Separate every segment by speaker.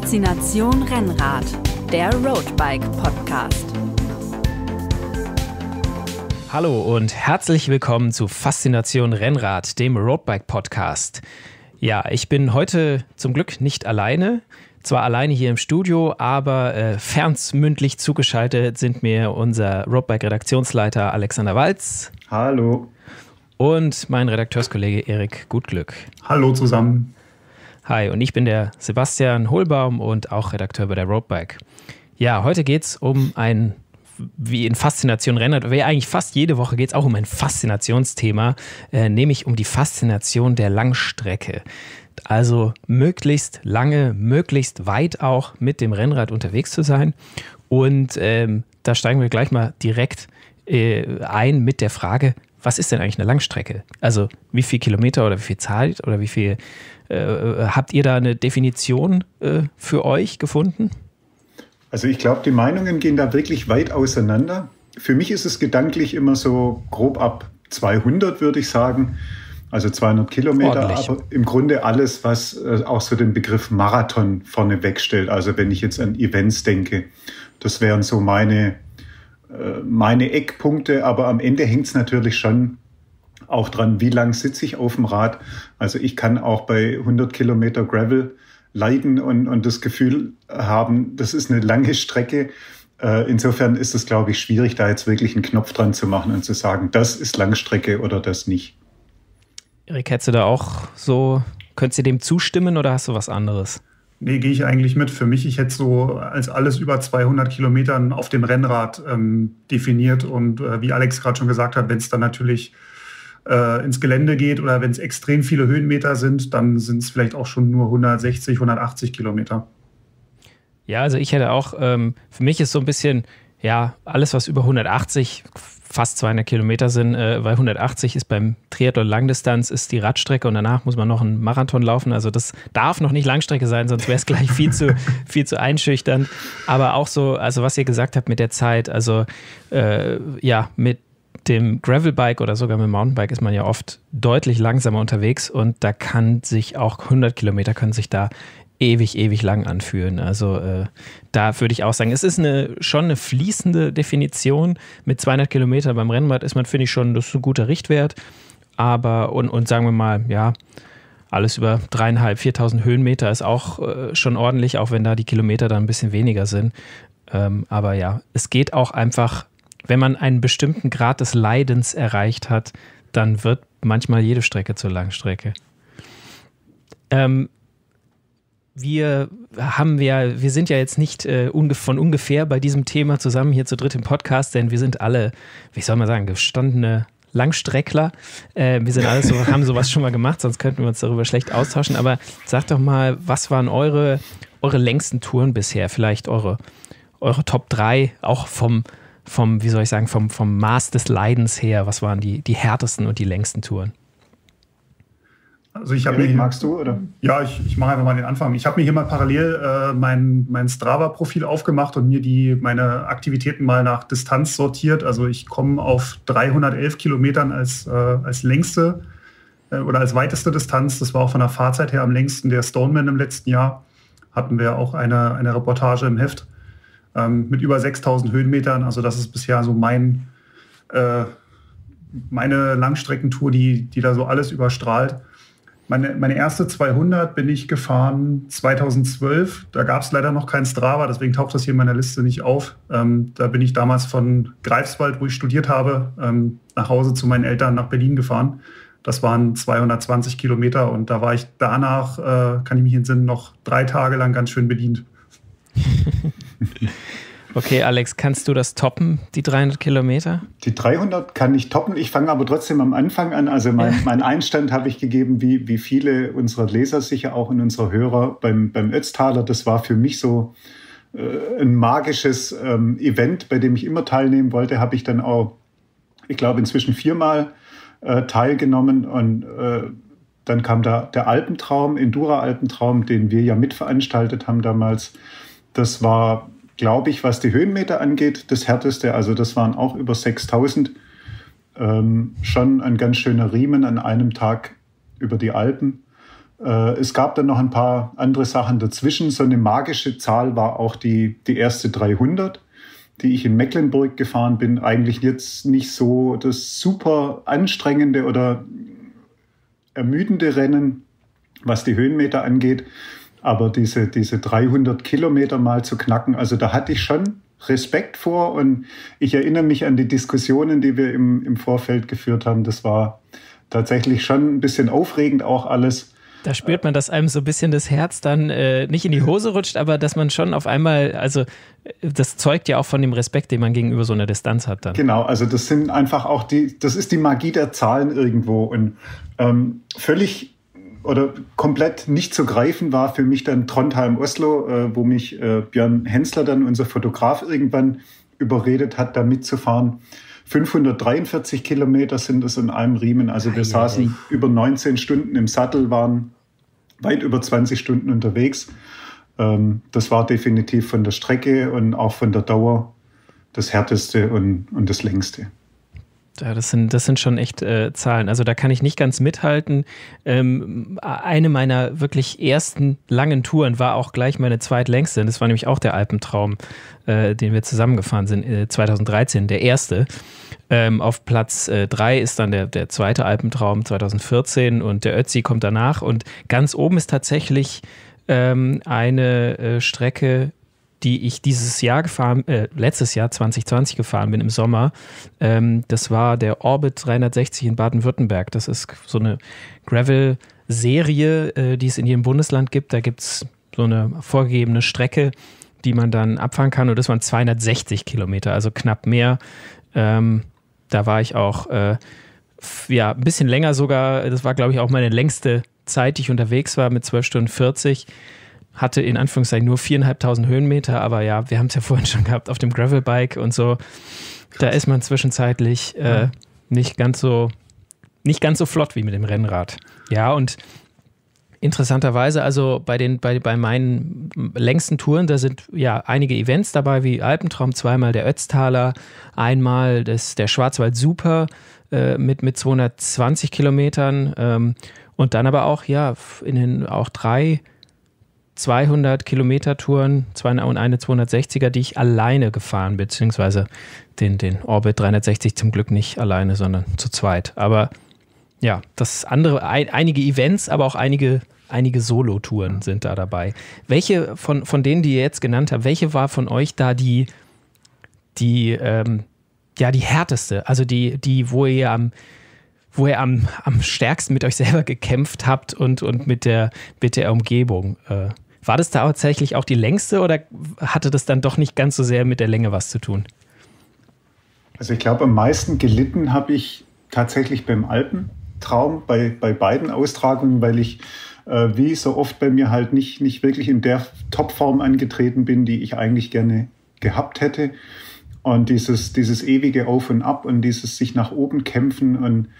Speaker 1: Faszination Rennrad, der Roadbike Podcast.
Speaker 2: Hallo und herzlich willkommen zu Faszination Rennrad, dem Roadbike Podcast. Ja, ich bin heute zum Glück nicht alleine. Zwar alleine hier im Studio, aber fernmündlich zugeschaltet sind mir unser Roadbike-Redaktionsleiter Alexander Walz.
Speaker 3: Hallo.
Speaker 2: Und mein Redakteurskollege Erik Gutglück.
Speaker 4: Hallo zusammen.
Speaker 2: Hi, und ich bin der Sebastian Hohlbaum und auch Redakteur bei der Roadbike. Ja, heute geht es um ein, wie in Faszination Rennrad, wie eigentlich fast jede Woche geht es auch um ein Faszinationsthema, nämlich um die Faszination der Langstrecke. Also möglichst lange, möglichst weit auch mit dem Rennrad unterwegs zu sein. Und da steigen wir gleich mal direkt ein mit der Frage, was ist denn eigentlich eine Langstrecke? Also wie viel Kilometer oder wie viel Zeit oder wie viel habt ihr da eine Definition für euch gefunden?
Speaker 3: Also ich glaube, die Meinungen gehen da wirklich weit auseinander. Für mich ist es gedanklich immer so grob ab 200, würde ich sagen. Also 200 Kilometer,
Speaker 2: ordentlich. Aber im
Speaker 3: Grunde alles, was auch so den Begriff Marathon vorne wegstellt. Also wenn ich jetzt an Events denke, das wären so meine Eckpunkte. Aber am Ende hängt es natürlich schon auch dran, wie lang sitze ich auf dem Rad. Also ich kann auch bei 100 Kilometer Gravel leiden und das Gefühl haben, das ist eine lange Strecke. Insofern ist es, glaube ich, schwierig, da jetzt wirklich einen Knopf dran zu machen und zu sagen, das ist Langstrecke oder das nicht.
Speaker 2: Erik, hättest du da auch so, könntest du dem zustimmen oder hast du was anderes?
Speaker 4: Nee, gehe ich eigentlich mit. Für mich, ich hätte so als alles über 200 Kilometern auf dem Rennrad definiert. Und wie Alex gerade schon gesagt hat, wenn es dann natürlich ins Gelände geht oder wenn es extrem viele Höhenmeter sind, dann sind es vielleicht auch schon nur 160, 180 Kilometer.
Speaker 2: Ja, also ich hätte auch, für mich ist so ein bisschen, ja, alles was über 180, fast 200 Kilometer sind, weil 180 ist beim Triathlon Langdistanz, ist die Radstrecke und danach muss man noch einen Marathon laufen. Also das darf noch nicht Langstrecke sein, sonst wäre es gleich viel zu einschüchternd. Aber auch so, also was ihr gesagt habt mit der Zeit, also ja, mit dem Gravelbike oder sogar mit dem Mountainbike ist man ja oft deutlich langsamer unterwegs und da kann sich auch 100 Kilometer können sich da ewig lang anfühlen. Also da würde ich auch sagen, es ist schon eine fließende Definition. Mit 200 Kilometern beim Rennrad ist man, finde ich, schon, das ist ein guter Richtwert. Aber, und sagen wir mal, ja, alles über 3.500, 4.000 Höhenmeter ist auch schon ordentlich, auch wenn da die Kilometer dann ein bisschen weniger sind. Aber ja, es geht auch einfach, wenn man einen bestimmten Grad des Leidens erreicht hat, dann wird manchmal jede Strecke zur Langstrecke. Wir sind ja jetzt nicht von ungefähr bei diesem Thema zusammen hier zu dritt im Podcast, denn wir sind alle, wie soll man sagen, gestandene Langstreckler. Wir sind alle so, haben sowas schon mal gemacht, sonst könnten wir uns darüber schlecht austauschen. Aber sagt doch mal, was waren eure längsten Touren bisher? Vielleicht eure Top 3, auch vom wie soll ich sagen, vom Maß des Leidens her. Was waren die härtesten und die längsten Touren?
Speaker 4: Also magst du, oder? Ja, ich mache einfach mal den Anfang. Ich habe mir hier mal parallel mein Strava-Profil aufgemacht und mir meine Aktivitäten mal nach Distanz sortiert. Also ich komme auf 311 Kilometern als längste oder als weiteste Distanz. Das war auch von der Fahrzeit her am längsten der Stoneman im letzten Jahr. Hatten wir auch eine Reportage im Heft mit über 6.000 Höhenmetern. Also das ist bisher so meine Langstreckentour, die da so alles überstrahlt. Meine erste 200 bin ich gefahren 2012. Da gab es leider noch kein Strava, deswegen taucht das hier in meiner Liste nicht auf. Da bin ich damals von Greifswald, wo ich studiert habe, nach Hause zu meinen Eltern nach Berlin gefahren. Das waren 220 Kilometer und da war ich danach, kann ich mich entsinnen, noch 3 Tage lang ganz schön bedient.
Speaker 2: Okay, Alex, kannst du das toppen, die 300 Kilometer?
Speaker 3: Die 300 kann ich toppen. Ich fange aber trotzdem am Anfang an. Also mein Einstand habe ich gegeben, wie viele unserer Leser, sicher auch in unserer Hörer beim Ötztaler. Das war für mich so ein magisches Event, bei dem ich immer teilnehmen wollte. Habe ich dann auch, ich glaube, inzwischen 4-mal teilgenommen. Und dann kam da der Alpentraum, Endura-Alpentraum, den wir ja mitveranstaltet haben damals. Das war, glaube ich, was die Höhenmeter angeht, das härteste. Also das waren auch über 6.000. Schon ein ganz schöner Riemen an einem Tag über die Alpen. Es gab dann noch ein paar andere Sachen dazwischen. So eine magische Zahl war auch die erste 300, die ich in Mecklenburg gefahren bin. Eigentlich jetzt nicht so das super anstrengende oder ermüdende Rennen, was die Höhenmeter angeht. Aber diese 300 Kilometer mal zu knacken, also da hatte ich schon Respekt vor. Und ich erinnere mich an die Diskussionen, die wir im Vorfeld geführt haben. Das war tatsächlich schon ein bisschen aufregend auch alles.
Speaker 2: Da spürt man, dass einem so ein bisschen das Herz dann nicht in die Hose rutscht, aber dass man schon auf einmal, also das zeugt ja auch von dem Respekt, den man gegenüber so einer Distanz hat dann.
Speaker 3: Genau, also das sind einfach auch das ist die Magie der Zahlen irgendwo. Und völlig oder komplett nicht zu greifen war für mich dann Trondheim-Oslo, wo mich Björn Hensler, dann unser Fotograf, irgendwann überredet hat, da mitzufahren. 543 Kilometer sind es in einem Riemen. Also wir saßen über 19 Stunden im Sattel, waren weit über 20 Stunden unterwegs. Das war definitiv von der Strecke und auch von der Dauer das härteste und das längste.
Speaker 2: Ja, das sind schon echt Zahlen. Also da kann ich nicht ganz mithalten. Eine meiner wirklich ersten langen Touren war auch gleich meine zweitlängste. Das war nämlich auch der Alpentraum, den wir zusammengefahren sind, 2013, der erste. Auf Platz 3 ist dann der zweite Alpentraum 2014 und der Ötzi kommt danach. Und ganz oben ist tatsächlich eine Strecke, die ich letztes Jahr 2020 gefahren bin im Sommer. Das war der Orbit 360 in Baden-Württemberg. Das ist so eine Gravel-Serie, die es in jedem Bundesland gibt. Da gibt es so eine vorgegebene Strecke, die man dann abfahren kann. Und das waren 260 Kilometer, also knapp mehr. Da war ich auch ein bisschen länger sogar. Das war, glaube ich, auch meine längste Zeit, die ich unterwegs war, mit 12 Stunden 40. Hatte in Anführungszeichen nur 4.500 Höhenmeter, aber ja, wir haben es ja vorhin schon gehabt auf dem Gravelbike und so. Krass. Da ist man zwischenzeitlich nicht ganz so flott wie mit dem Rennrad. Ja, und interessanterweise, also bei meinen längsten Touren, da sind ja einige Events dabei, wie Alpentraum, zweimal der Ötztaler, einmal der Schwarzwald Super mit 220 Kilometern und dann aber auch, auch 3 200-Kilometer-Touren und eine 260er, die ich alleine gefahren, beziehungsweise den Orbit 360 zum Glück nicht alleine, sondern zu zweit. Aber ja, das andere, einige Events, aber auch einige Solo-Touren sind da dabei. Welche von denen, die ihr jetzt genannt habt, welche war von euch da die härteste? Also wo ihr am stärksten mit euch selber gekämpft habt und mit der Umgebung. War das da tatsächlich auch die längste oder hatte das dann doch nicht ganz so sehr mit der Länge was zu tun?
Speaker 3: Also ich glaube, am meisten gelitten habe ich tatsächlich beim Alpentraum, bei beiden Austragungen, weil ich wie so oft bei mir halt nicht wirklich in der Topform angetreten bin, die ich eigentlich gerne gehabt hätte. Und dieses ewige Auf und Ab und dieses sich nach oben kämpfen und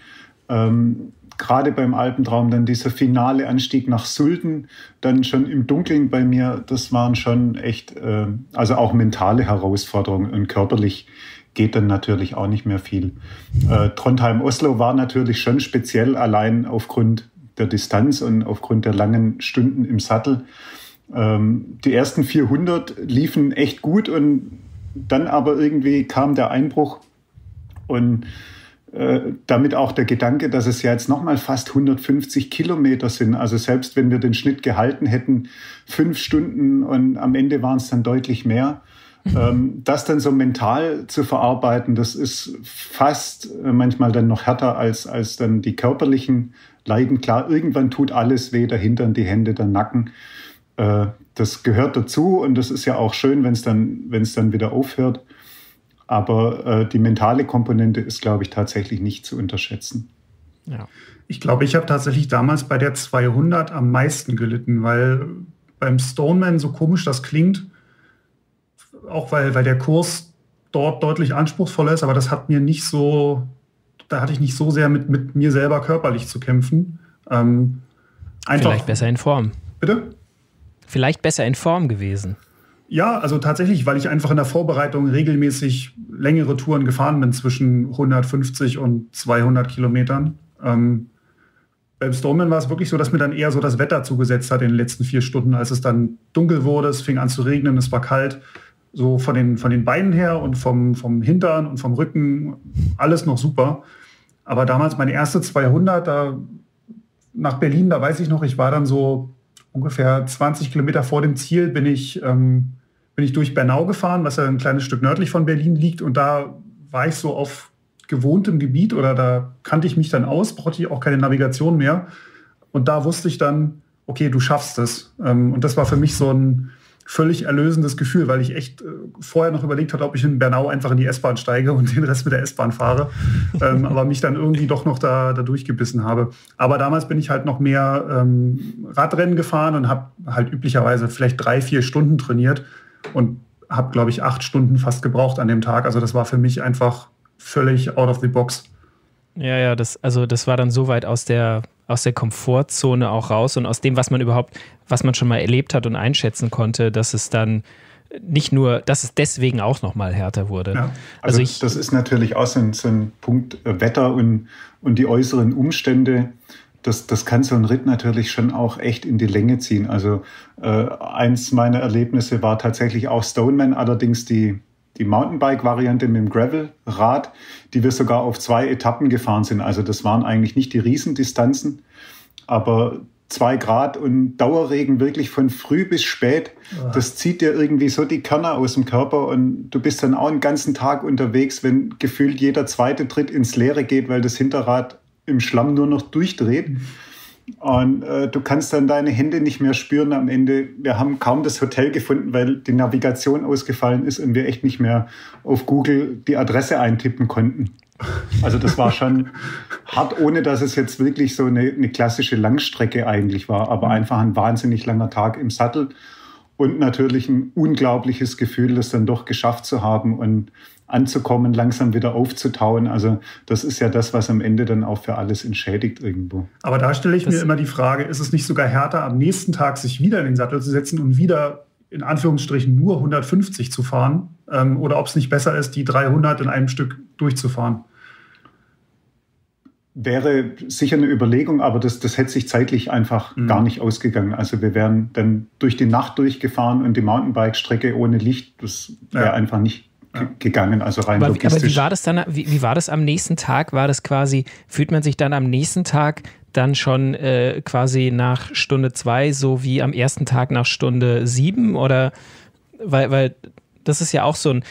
Speaker 3: gerade beim Alpentraum dann dieser finale Anstieg nach Sulden, dann schon im Dunkeln bei mir, das waren schon echt, also auch mentale Herausforderungen und körperlich geht dann natürlich auch nicht mehr viel. Trondheim-Oslo war natürlich schon speziell, allein aufgrund der Distanz und aufgrund der langen Stunden im Sattel. Die ersten 400 liefen echt gut und dann aber irgendwie kam der Einbruch und damit auch der Gedanke, dass es ja jetzt nochmal fast 150 Kilometer sind. Also selbst wenn wir den Schnitt gehalten hätten, 5 Stunden und am Ende waren es dann deutlich mehr. Das dann so mental zu verarbeiten, das ist fast manchmal dann noch härter als dann die körperlichen Leiden. Klar, irgendwann tut alles weh, der Hintern, die Hände, der Nacken. Das gehört dazu und das ist ja auch schön, wenn es dann wieder aufhört. Aber die mentale Komponente ist, glaube ich, tatsächlich nicht zu unterschätzen.
Speaker 4: Ja. Ich glaube, ich habe tatsächlich damals bei der 200 am meisten gelitten, weil beim Stoneman, so komisch das klingt, auch weil der Kurs dort deutlich anspruchsvoller ist, aber das hat mir nicht so, da hatte ich nicht so sehr mit mir selber körperlich zu kämpfen.
Speaker 2: Vielleicht besser in Form.
Speaker 4: Bitte?
Speaker 2: Vielleicht besser in Form gewesen.
Speaker 4: Ja, also tatsächlich, weil ich einfach in der Vorbereitung regelmäßig längere Touren gefahren bin, zwischen 150 und 200 Kilometern. Beim Stoneman war es wirklich so, dass mir dann eher so das Wetter zugesetzt hat in den letzten 4 Stunden, als es dann dunkel wurde, es fing an zu regnen, es war kalt. So von den Beinen her und vom Hintern und vom Rücken, alles noch super. Aber damals meine erste 200, da nach Berlin, da weiß ich noch, ich war dann so ungefähr 20 Kilometer vor dem Ziel, bin ich durch Bernau gefahren, was ja ein kleines Stück nördlich von Berlin liegt. Und da war ich so auf gewohntem Gebiet oder da kannte ich mich dann aus, brauchte ich auch keine Navigation mehr. Und da wusste ich dann, okay, du schaffst es. Und das war für mich so ein völlig erlösendes Gefühl, weil ich echt vorher noch überlegt hatte, ob ich in Bernau einfach in die S-Bahn steige und den Rest mit der S-Bahn fahre. Aber mich dann irgendwie doch noch da durchgebissen habe. Aber damals bin ich halt noch mehr Radrennen gefahren und habe halt üblicherweise vielleicht 3-4 Stunden trainiert und habe, glaube ich, 8 Stunden fast gebraucht an dem Tag. Also das war für mich einfach völlig out of the box.
Speaker 2: Ja, das war dann so weit aus der Komfortzone auch raus und aus dem, was man schon mal erlebt hat und einschätzen konnte, dass es dann nicht nur, dass es deswegen auch noch mal härter wurde.
Speaker 3: Ja, also das ist natürlich auch so ein Punkt Wetter und die äußeren Umstände. Das kann so ein Ritt natürlich schon auch echt in die Länge ziehen. Also eins meiner Erlebnisse war tatsächlich auch Stoneman, allerdings die Mountainbike-Variante mit dem Gravel-Rad, die wir sogar auf 2 Etappen gefahren sind. Also das waren eigentlich nicht die Riesendistanzen, aber 2 Grad und Dauerregen wirklich von früh bis spät, das zieht dir irgendwie so die Körner aus dem Körper und du bist dann auch den ganzen Tag unterwegs, wenn gefühlt jeder zweite Tritt ins Leere geht, weil das Hinterrad im Schlamm nur noch durchdreht. Und du kannst dann deine Hände nicht mehr spüren am Ende. Wir haben kaum das Hotel gefunden, weil die Navigation ausgefallen ist und wir echt nicht mehr auf Google die Adresse eintippen konnten. Also das war schon hart, ohne dass es jetzt wirklich so eine klassische Langstrecke eigentlich war, aber einfach ein wahnsinnig langer Tag im Sattel und natürlich ein unglaubliches Gefühl, das dann doch geschafft zu haben und anzukommen, langsam wieder aufzutauen. Also das ist ja das, was am Ende dann auch für alles entschädigt irgendwo.
Speaker 4: Aber da stelle ich mir immer die Frage, ist es nicht sogar härter, am nächsten Tag sich wieder in den Sattel zu setzen und wieder in Anführungsstrichen nur 150 zu fahren? Oder ob es nicht besser ist, die 300 in einem Stück durchzufahren?
Speaker 3: Wäre sicher eine Überlegung, aber das hätte sich zeitlich einfach gar nicht ausgegangen. Also wir wären dann durch die Nacht durchgefahren und die Mountainbike-Strecke ohne Licht, das wäre einfach nicht gegangen, also rein logistisch.
Speaker 2: Aber wie war das dann? Wie war das am nächsten Tag? War das quasi, fühlt man sich dann am nächsten Tag dann schon quasi nach Stunde 2 so wie am ersten Tag nach Stunde 7? Oder weil das ist ja auch so ein,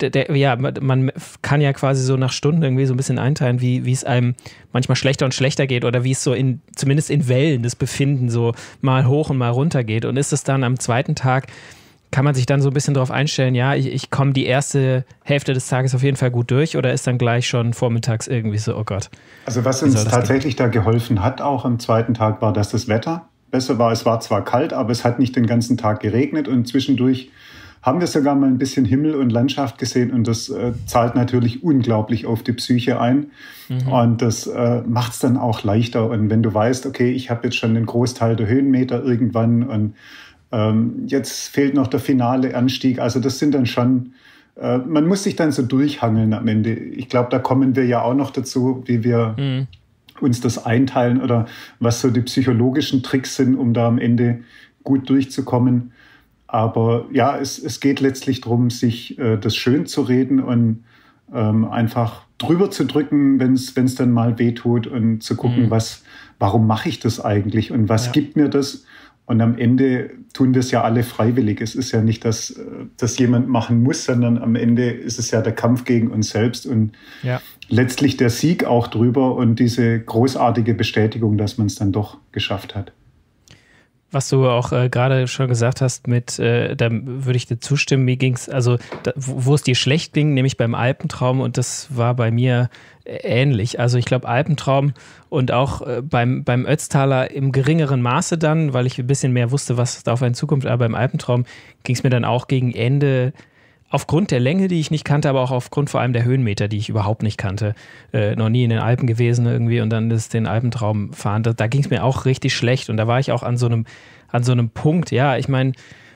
Speaker 2: man kann ja quasi so nach Stunden irgendwie so ein bisschen einteilen, wie es einem manchmal schlechter und schlechter geht oder wie es so zumindest in Wellen das Befinden so mal hoch und mal runter geht. Und ist es dann am zweiten Tag, kann man sich dann so ein bisschen darauf einstellen, ja, ich komme die erste Hälfte des Tages auf jeden Fall gut durch oder ist dann gleich schon vormittags irgendwie so, oh Gott.
Speaker 3: Also was uns tatsächlich da geholfen hat, auch am zweiten Tag, war, dass das Wetter besser war. Es war zwar kalt, aber es hat nicht den ganzen Tag geregnet und zwischendurch haben wir sogar mal ein bisschen Himmel und Landschaft gesehen und das zahlt natürlich unglaublich auf die Psyche ein. Und das macht es dann auch leichter. Und wenn du weißt, okay, ich habe jetzt schon den Großteil der Höhenmeter irgendwann und jetzt fehlt noch der finale Anstieg. Also das sind dann schon, man muss sich dann so durchhangeln am Ende. Ich glaube, da kommen wir ja auch noch dazu, wie wir uns das einteilen oder was so die psychologischen Tricks sind, um da am Ende gut durchzukommen. Aber ja, es geht letztlich darum, sich das schön zu reden und einfach drüber zu drücken, wenn es dann mal wehtut und zu gucken, warum mache ich das eigentlich und was gibt mir das? Und am Ende tun das ja alle freiwillig. Es ist ja nicht, dass das jemand machen muss, sondern am Ende ist es ja der Kampf gegen uns selbst und letztlich der Sieg auch drüber und diese großartige Bestätigung, dass man es dann doch geschafft hat.
Speaker 2: Was du auch gerade schon gesagt hast, da würde ich dir zustimmen, mir ging es, also wo es dir schlecht ging, nämlich beim Alpentraum und das war bei mir ähnlich. Also ich glaube Alpentraum und auch beim Ötztaler im geringeren Maße dann, weil ich ein bisschen mehr wusste, was da auf einen zukommt, aber beim Alpentraum ging es mir dann auch gegen Ende aufgrund der Länge, die ich nicht kannte, aber auch aufgrund vor allem der Höhenmeter, die ich überhaupt nicht kannte. Noch nie in den Alpen gewesen irgendwie und dann den Alpentraum fahren. Da ging es mir auch richtig schlecht und da war ich auch an so einem Punkt, ja, ich meine,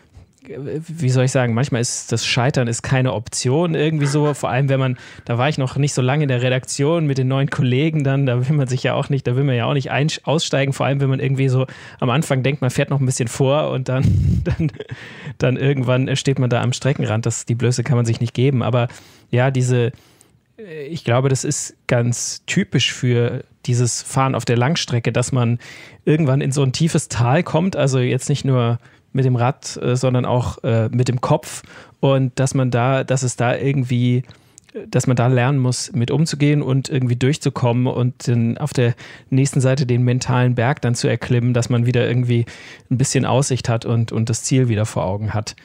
Speaker 2: wie soll ich sagen, manchmal ist das Scheitern ist keine Option irgendwie so, vor allem da war ich noch nicht so lange in der Redaktion mit den neuen Kollegen dann, da will man ja auch nicht aussteigen, vor allem wenn man irgendwie so am Anfang denkt, man fährt noch ein bisschen vor und dann irgendwann steht man da am Streckenrand, die Blöße kann man sich nicht geben, aber ja, ich glaube, das ist ganz typisch für dieses Fahren auf der Langstrecke, dass man irgendwann in so ein tiefes Tal kommt, also jetzt nicht nur mit dem Rad, sondern auch mit dem Kopf und dass man da lernen muss, mit umzugehen und irgendwie durchzukommen und dann auf der nächsten Seite den mentalen Berg dann zu erklimmen, dass man wieder irgendwie ein bisschen Aussicht hat und das Ziel wieder vor Augen hat.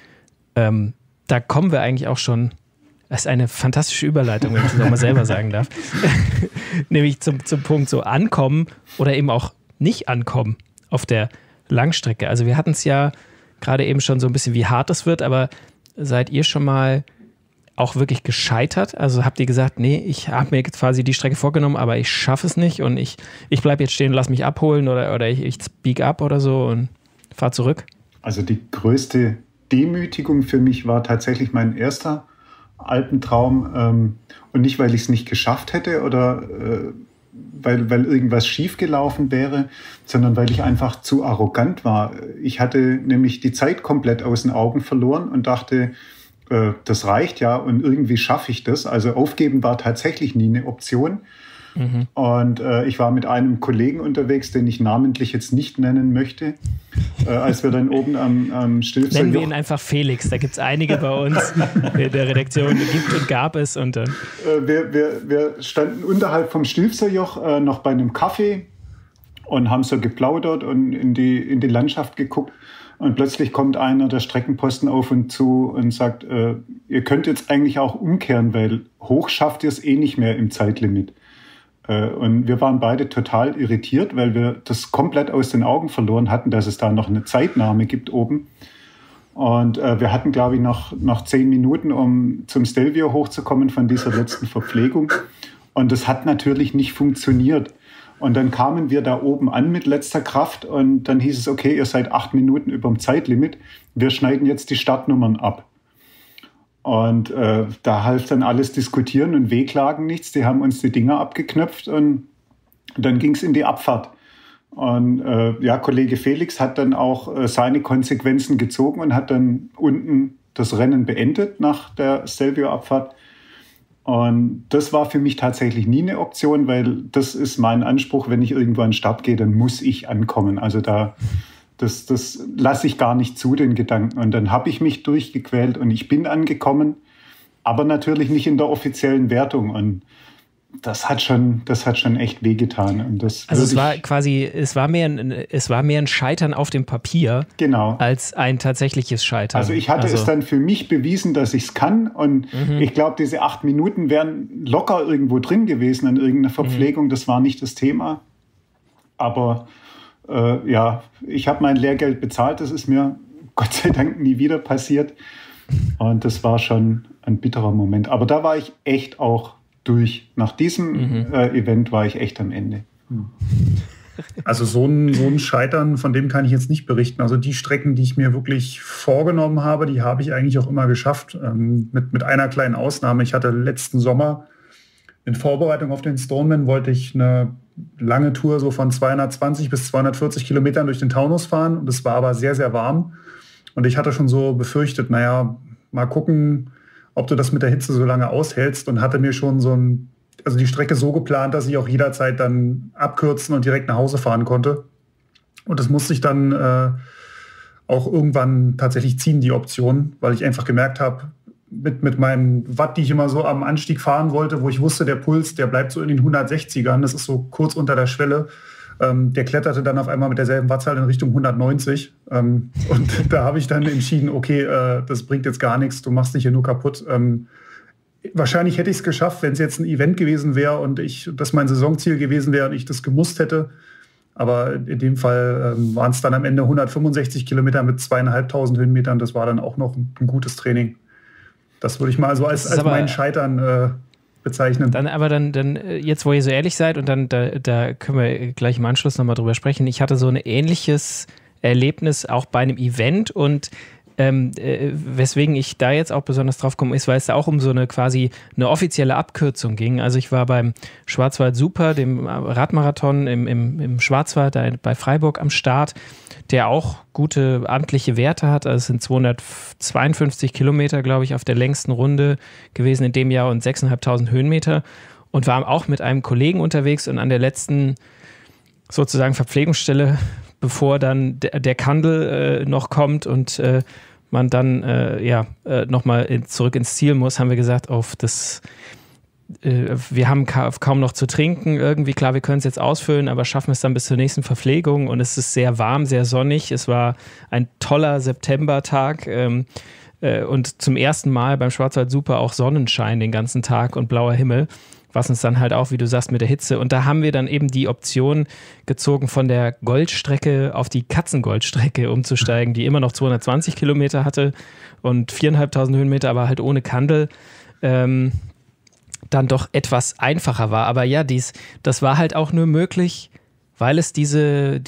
Speaker 2: Da kommen wir eigentlich auch schon. Das ist eine fantastische Überleitung, wenn ich das auch mal selber sagen darf. Nämlich zum Punkt so ankommen oder eben auch nicht ankommen auf der Langstrecke. Also wir hatten es ja gerade eben schon so ein bisschen, wie hart es wird, aber seid ihr schon mal auch wirklich gescheitert? Also habt ihr gesagt, nee, ich habe mir quasi die Strecke vorgenommen, aber ich schaffe es nicht und ich bleibe jetzt stehen, lass mich abholen oder ich speak up oder so und fahre zurück? Also die größte Demütigung für mich war tatsächlich mein erster Alpentraum und nicht, weil ich es nicht geschafft hätte oder weil irgendwas schiefgelaufen wäre, sondern weil ich einfach zu arrogant war. Ich hatte nämlich die Zeit komplett aus den Augen verloren und dachte, das reicht ja und irgendwie schaffe ich das. Also aufgeben war tatsächlich nie eine Option. Mhm. Und ich war mit einem Kollegen unterwegs, den ich namentlich jetzt nicht nennen möchte, als wir dann oben am Stilfser Joch... Nennen wir ihn einfach Felix, da gibt es einige bei uns in der Redaktion, gibt und gab es. Und dann wir standen unterhalb vom Stilfser Joch noch bei einem Kaffee und haben so geplaudert und in die Landschaft geguckt. Und plötzlich kommt einer der Streckenposten auf und zu und sagt, ihr könnt jetzt eigentlich auch umkehren, weil hoch schafft ihr es eh nicht mehr im Zeitlimit. Und wir waren beide total irritiert, weil wir das komplett aus den Augen verloren hatten, dass es da noch eine Zeitnahme gibt oben. Und wir hatten, glaube ich, noch 10 Minuten, um zum Stelvio hochzukommen von dieser letzten Verpflegung. Und das hat natürlich nicht funktioniert. Und dann kamen wir da oben an mit letzter Kraft und dann hieß es, okay, ihr seid 8 Minuten über dem Zeitlimit, wir schneiden jetzt die Startnummern ab. Und da half dann alles diskutieren und wehklagen nichts. Die haben uns die Dinger abgeknöpft und dann ging es in die Abfahrt. Und Kollege Felix hat dann auch seine Konsequenzen gezogen und hat dann unten das Rennen beendet nach der Stelvio-Abfahrt. Und das war für mich tatsächlich nie eine Option, weil das ist mein Anspruch, wenn ich irgendwo an den Start gehe, dann muss ich ankommen. Also das lasse ich gar nicht zu, den Gedanken. Und dann habe ich mich durchgequält und ich bin angekommen, aber natürlich nicht in der offiziellen Wertung. Und das hat schon echt wehgetan. Und das also es war mehr ein Scheitern auf dem Papier, genau, als ein tatsächliches Scheitern. Also ich hatte es dann für mich bewiesen, dass ich es kann. Und ich glaube, diese 8 Minuten wären locker irgendwo drin gewesen an irgendeiner Verpflegung. Das war nicht das Thema. Aber ich habe mein Lehrgeld bezahlt. Das ist mir Gott sei Dank nie wieder passiert. Und das war schon ein bitterer Moment. Aber da war ich echt auch durch. Nach diesem Event war ich echt am Ende. Also so ein Scheitern, von dem kann ich jetzt nicht berichten. Also die Strecken, die ich mir wirklich vorgenommen habe, die habe ich eigentlich auch immer geschafft. Mit einer kleinen Ausnahme. Ich hatte letzten Sommer in Vorbereitung auf den Stoneman wollte ich eine lange Tour so von 220 bis 240 Kilometern durch den Taunus fahren. Und es war aber sehr, sehr warm. Und ich hatte schon so befürchtet, mal gucken, ob du das mit der Hitze so lange aushältst, und hatte mir schon die Strecke so geplant, dass ich auch jederzeit dann abkürzen und direkt nach Hause fahren konnte. Und das musste ich dann auch irgendwann tatsächlich ziehen, die Option, weil ich einfach gemerkt habe, mit meinen Watt, die ich immer so am Anstieg fahren wollte, wo ich wusste, der Puls, der bleibt so in den 160ern, das ist so kurz unter der Schwelle. Der kletterte dann auf einmal mit derselben Wattzahl in Richtung 190. Und da habe ich dann entschieden, okay, das bringt jetzt gar nichts, du machst dich hier nur kaputt. Wahrscheinlich hätte ich es geschafft, wenn es jetzt ein Event gewesen wäre und das mein Saisonziel gewesen wäre und ich das gemusst hätte. Aber in dem Fall waren es dann am Ende 165 Kilometer mit 2.500 Höhenmetern. Das war dann auch noch ein gutes Training. Das würde ich mal so als mein Scheitern bezeichnen. Dann jetzt, wo ihr so ehrlich seid, und dann da können wir gleich im Anschluss nochmal drüber sprechen. Ich hatte so ein ähnliches Erlebnis auch bei einem Event, und weswegen ich da jetzt auch besonders drauf komme, ist, weil es da auch um so eine quasi eine offizielle Abkürzung ging. Also ich war beim Schwarzwald Super, dem Radmarathon im Schwarzwald, da bei Freiburg am Start, der auch gute amtliche Werte hat. Also es sind 252 Kilometer, glaube ich, auf der längsten Runde gewesen in dem Jahr und 6.500 Höhenmeter. Und war auch mit einem Kollegen unterwegs und an der letzten sozusagen Verpflegungsstelle, bevor dann der Kandel noch kommt und man dann nochmal zurück ins Ziel muss, haben wir gesagt, wir haben kaum noch zu trinken. Irgendwie, klar, wir können es jetzt ausfüllen, aber schaffen wir es dann bis zur nächsten Verpflegung. Und es ist sehr warm, sehr sonnig. Es war ein toller Septembertag und zum ersten Mal beim Schwarzwald Super auch Sonnenschein den ganzen Tag und blauer Himmel, was uns dann halt auch, wie du sagst, mit der Hitze. Und da haben wir dann eben die Option gezogen, von der Goldstrecke auf die Katzengoldstrecke umzusteigen, die immer noch 220 Kilometer hatte und 4.500 Höhenmeter, aber halt ohne Kandel. Dann doch etwas einfacher war. Aber ja, das war halt auch nur möglich, weil es diese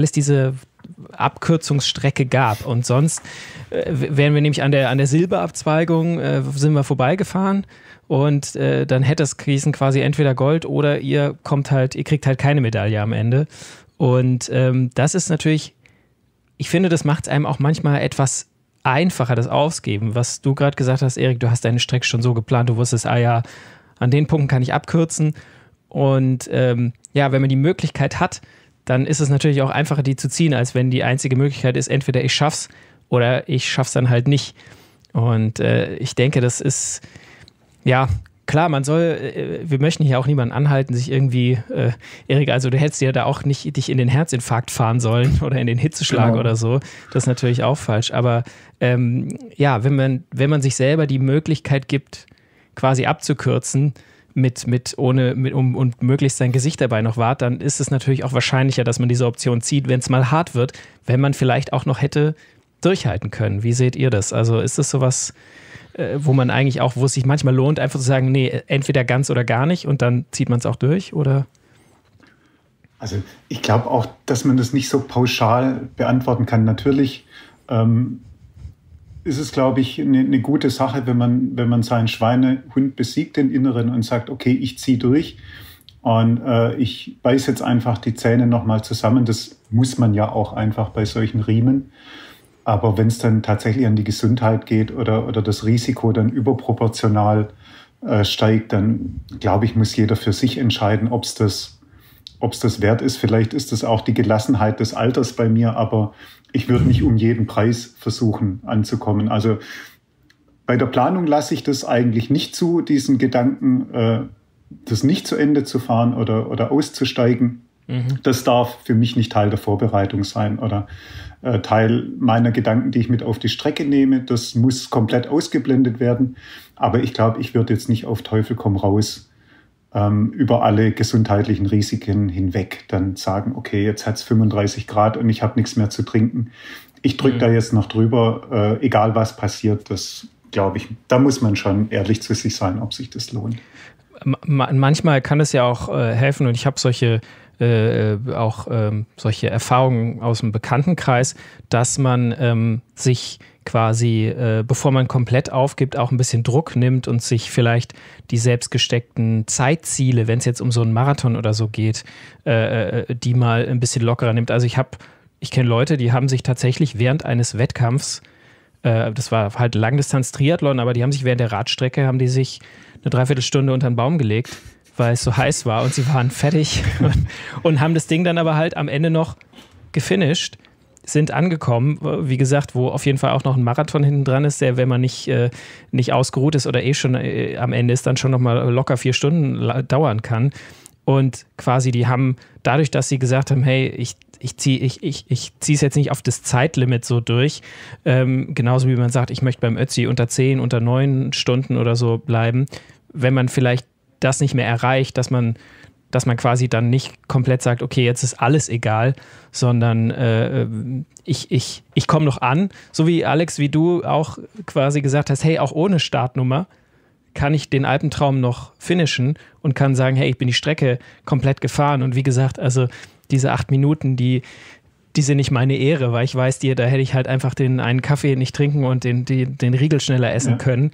Speaker 2: Abkürzungsstrecke gab. Und sonst wären wir nämlich an der Silberabzweigung, sind wir vorbeigefahren und dann hätte es Gießen quasi entweder Gold oder ihr kriegt halt keine Medaille am Ende. Und das ist natürlich, ich finde, das macht es einem auch manchmal etwas einfacher, das Ausgeben. Was du gerade gesagt hast, Erik, du hast deine Strecke schon so geplant, du wusstest, an den Punkten kann ich abkürzen. Und wenn man die Möglichkeit hat, dann ist es natürlich auch einfacher, die zu ziehen, als wenn die einzige Möglichkeit ist, entweder ich schaff's oder ich schaff's dann halt nicht. Und ich denke, das ist, ja, klar, wir möchten hier auch niemanden anhalten, sich irgendwie, Erik, also du hättest ja da auch nicht dich in den Herzinfarkt fahren sollen oder in den Hitzeschlag oder so. Das ist natürlich auch falsch. Aber wenn man sich selber die Möglichkeit gibt, quasi abzukürzen, und möglichst sein Gesicht dabei noch wahrt, dann ist es natürlich auch wahrscheinlicher, dass man diese Option zieht, wenn es mal hart wird, wenn man vielleicht auch noch hätte durchhalten können. Wie seht ihr das? Also ist das sowas, wo es sich manchmal lohnt, einfach zu sagen, nee, entweder ganz oder gar nicht und dann zieht man es auch durch, oder?
Speaker 3: Also ich glaube auch, dass man das nicht so pauschal beantworten kann. Natürlich ist es, glaube ich, eine gute Sache, wenn man seinen Schweinehund besiegt, den Inneren, und sagt, okay, ich ziehe durch und ich beiß jetzt einfach die Zähne nochmal zusammen. Das muss man ja auch einfach bei solchen Riemen. Aber wenn es dann tatsächlich an die Gesundheit geht oder das Risiko dann überproportional steigt, dann, glaube ich, muss jeder für sich entscheiden, ob es das wert ist. Vielleicht ist es auch die Gelassenheit des Alters bei mir, aber ich würde nicht um jeden Preis versuchen anzukommen. Also bei der Planung lasse ich das eigentlich nicht zu, diesen Gedanken, das nicht zu Ende zu fahren oder auszusteigen. Mhm. Das darf für mich nicht Teil der Vorbereitung sein oder Teil meiner Gedanken, die ich mit auf die Strecke nehme. Das muss komplett ausgeblendet werden. Aber ich glaube, ich würde jetzt nicht auf Teufel komm raus über alle gesundheitlichen Risiken hinweg dann sagen, okay, jetzt hat es 35 Grad und ich habe nichts mehr zu trinken. Ich drücke da jetzt noch drüber, egal was passiert, das glaube ich, da muss man schon ehrlich zu sich sein, ob sich das lohnt.
Speaker 2: Manchmal kann es ja auch helfen, und ich habe solche Erfahrungen aus dem Bekanntenkreis, dass man sich quasi, bevor man komplett aufgibt, auch ein bisschen Druck nimmt und sich vielleicht die selbst gesteckten Zeitziele, wenn es jetzt um so einen Marathon oder so geht, die mal ein bisschen lockerer nimmt. Also ich kenne Leute, die haben sich tatsächlich während eines Wettkampfs, das war halt Langdistanz-Triathlon, aber die haben sich während der Radstrecke, haben die sich eine Dreiviertelstunde unter den Baum gelegt, weil es so heiß war und sie waren fertig und haben das Ding dann aber halt am Ende noch gefinisht, sind angekommen, wie gesagt, wo auf jeden Fall auch noch ein Marathon hinten dran ist, der, wenn man nicht ausgeruht ist oder schon am Ende ist, dann schon nochmal locker 4 Stunden dauern kann. Und quasi die haben, dadurch, dass sie gesagt haben, hey, ich ziehe es jetzt nicht auf das Zeitlimit so durch, genauso wie man sagt, ich möchte beim Ötzi unter 10, unter 9 Stunden oder so bleiben, wenn man vielleicht das nicht mehr erreicht, dass man quasi dann nicht komplett sagt, okay, jetzt ist alles egal, sondern ich komme noch an, so wie Alex, wie du auch quasi gesagt hast, hey, auch ohne Startnummer kann ich den Alpentraum noch finishen und kann sagen, hey, ich bin die Strecke komplett gefahren. Und wie gesagt, also diese 8 Minuten, die die sind nicht meine Ehre, weil ich weiß, da hätte ich halt einfach den einen Kaffee nicht trinken und den Riegel schneller essen können.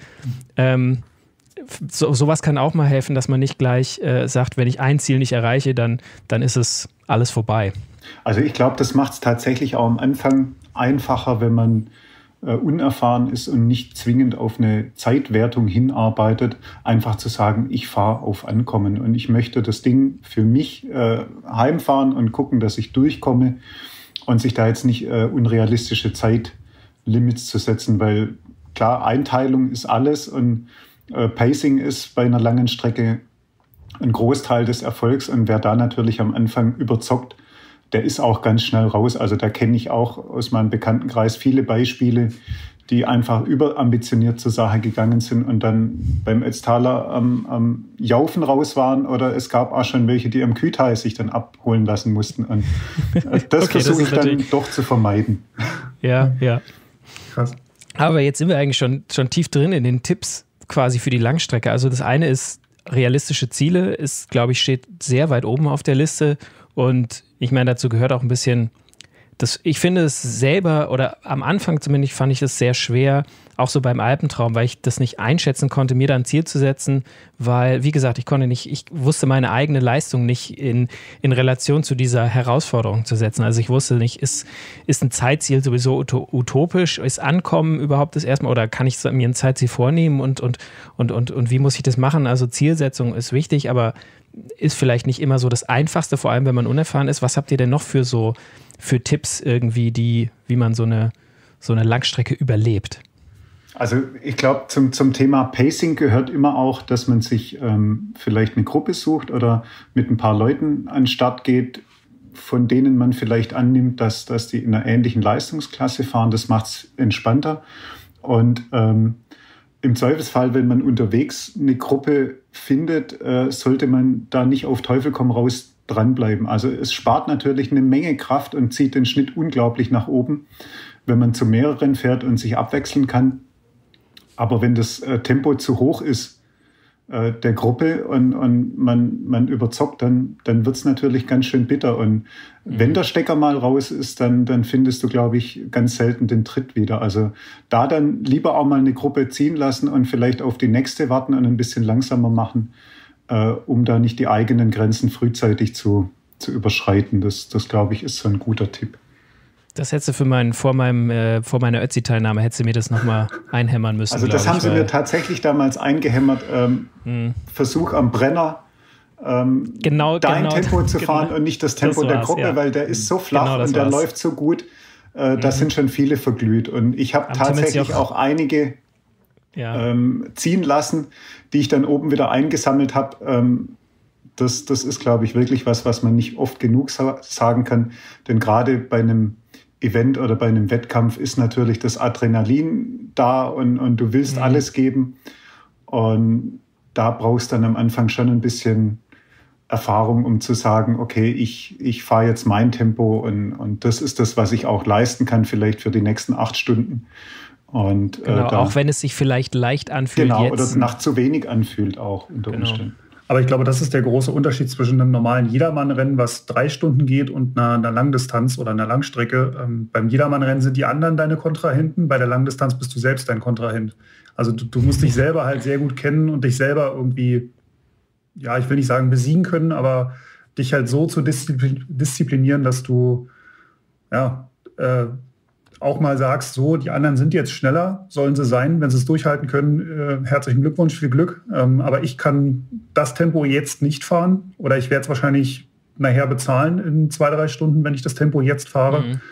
Speaker 2: Sowas kann auch mal helfen, dass man nicht gleich sagt, wenn ich ein Ziel nicht erreiche, dann ist es alles vorbei.
Speaker 3: Also ich glaube, das macht es tatsächlich auch am Anfang einfacher, wenn man unerfahren ist und nicht zwingend auf eine Zeitwertung hinarbeitet, einfach zu sagen, ich fahre auf Ankommen und ich möchte das Ding für mich heimfahren und gucken, dass ich durchkomme und sich da jetzt nicht unrealistische Zeitlimits zu setzen, weil klar, Einteilung ist alles und Pacing ist bei einer langen Strecke ein Großteil des Erfolgs und wer da natürlich am Anfang überzockt, der ist auch ganz schnell raus. Also da kenne ich auch aus meinem Bekanntenkreis viele Beispiele, die einfach überambitioniert zur Sache gegangen sind und dann beim Ötztaler am Jaufen raus waren oder es gab auch schon welche, die am Kühtal sich dann abholen lassen mussten. Und das versuche ich dann doch zu vermeiden.
Speaker 2: Ja.
Speaker 4: Krass.
Speaker 2: Aber jetzt sind wir eigentlich schon tief drin in den Tipps quasi für die Langstrecke. Also das eine ist realistische Ziele, steht sehr weit oben auf der Liste. Und ich meine, dazu gehört auch ein bisschen, ich finde es selber, oder am Anfang zumindest fand ich es sehr schwer, auch so beim Alpentraum, weil ich das nicht einschätzen konnte, mir da ein Ziel zu setzen, weil, wie gesagt, ich wusste meine eigene Leistung nicht in Relation zu dieser Herausforderung zu setzen. Also ich wusste nicht, ist ein Zeitziel sowieso utopisch, ist Ankommen überhaupt das erstmal, oder kann ich mir ein Zeitziel vornehmen und wie muss ich das machen? Also Zielsetzung ist wichtig, aber ist vielleicht nicht immer so das Einfachste, vor allem wenn man unerfahren ist. Was habt ihr denn noch für Tipps irgendwie, wie man so eine Langstrecke überlebt?
Speaker 3: Also ich glaube, zum Thema Pacing gehört immer auch, dass man sich vielleicht eine Gruppe sucht oder mit ein paar Leuten an den Start geht, von denen man vielleicht annimmt, dass die in einer ähnlichen Leistungsklasse fahren. Das macht es entspannter. Und im Zweifelsfall, wenn man unterwegs eine Gruppe findet, sollte man da nicht auf Teufel komm raus dranbleiben. Also es spart natürlich eine Menge Kraft und zieht den Schnitt unglaublich nach oben, wenn man zu mehreren fährt und sich abwechseln kann. Aber wenn das Tempo zu hoch ist der Gruppe und man überzockt, dann wird es natürlich ganz schön bitter. Und wenn der Stecker mal raus ist, dann findest du, glaube ich, ganz selten den Tritt wieder. Also da dann lieber auch mal eine Gruppe ziehen lassen und vielleicht auf die nächste warten und ein bisschen langsamer machen, um da nicht die eigenen Grenzen frühzeitig zu überschreiten. Das glaube ich, ist so ein guter Tipp.
Speaker 2: Das hättest du vor meiner Ötzi-Teilnahme hättest du mir das nochmal einhämmern müssen.
Speaker 3: Also das haben sie mir tatsächlich damals eingehämmert. Versuch am Brenner dein Tempo zu fahren und nicht das Tempo der Gruppe, weil der ist so flach und der läuft so gut. Da sind schon viele verglüht. Und ich habe tatsächlich auch einige ziehen lassen, die ich dann oben wieder eingesammelt habe. Das ist, glaube ich, wirklich was man nicht oft genug sagen kann. Denn gerade bei einem Event oder bei einem Wettkampf ist natürlich das Adrenalin da und du willst alles geben. Und da brauchst du dann am Anfang schon ein bisschen Erfahrung, um zu sagen, okay, ich fahre jetzt mein Tempo und das ist das, was ich auch leisten kann, vielleicht für die nächsten 8 Stunden. Und,
Speaker 2: auch wenn es sich vielleicht leicht anfühlt.
Speaker 3: Genau,
Speaker 2: jetzt.
Speaker 3: oder nach zu wenig anfühlt auch unter Umständen.
Speaker 4: Aber ich glaube, das ist der große Unterschied zwischen einem normalen Jedermann-Rennen, was 3 Stunden geht, und einer Langdistanz oder einer Langstrecke. Beim Jedermann-Rennen sind die anderen deine Kontrahenten, bei der Langdistanz bist du selbst dein Kontrahent. Also du musst dich selber halt sehr gut kennen und dich selber irgendwie, ja, ich will nicht sagen besiegen können, aber dich halt so zu disziplinieren, dass du auch mal sagst, so, die anderen sind jetzt schneller, sollen sie sein, wenn sie es durchhalten können, herzlichen Glückwunsch, viel Glück. Aber ich kann das Tempo jetzt nicht fahren oder ich werde es wahrscheinlich nachher bezahlen in 2-3 Stunden, wenn ich das Tempo jetzt fahre.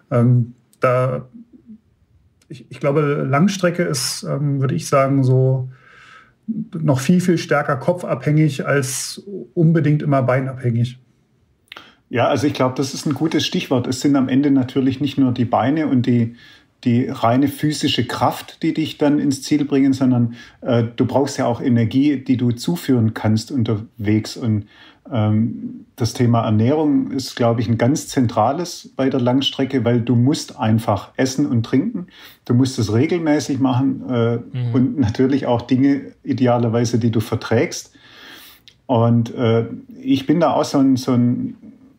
Speaker 4: Ich glaube, Langstrecke ist, würde ich sagen, so noch viel, viel stärker kopfabhängig als unbedingt immer beinabhängig.
Speaker 3: Ja, also ich glaube, das ist ein gutes Stichwort. Es sind am Ende natürlich nicht nur die Beine und die reine physische Kraft, die dich dann ins Ziel bringen, sondern du brauchst ja auch Energie, die du zuführen kannst unterwegs. Und das Thema Ernährung ist, glaube ich, ein ganz zentrales bei der Langstrecke, weil du musst einfach essen und trinken. Du musst es regelmäßig machen und natürlich auch Dinge idealerweise, die du verträgst. Und ich bin da auch so ein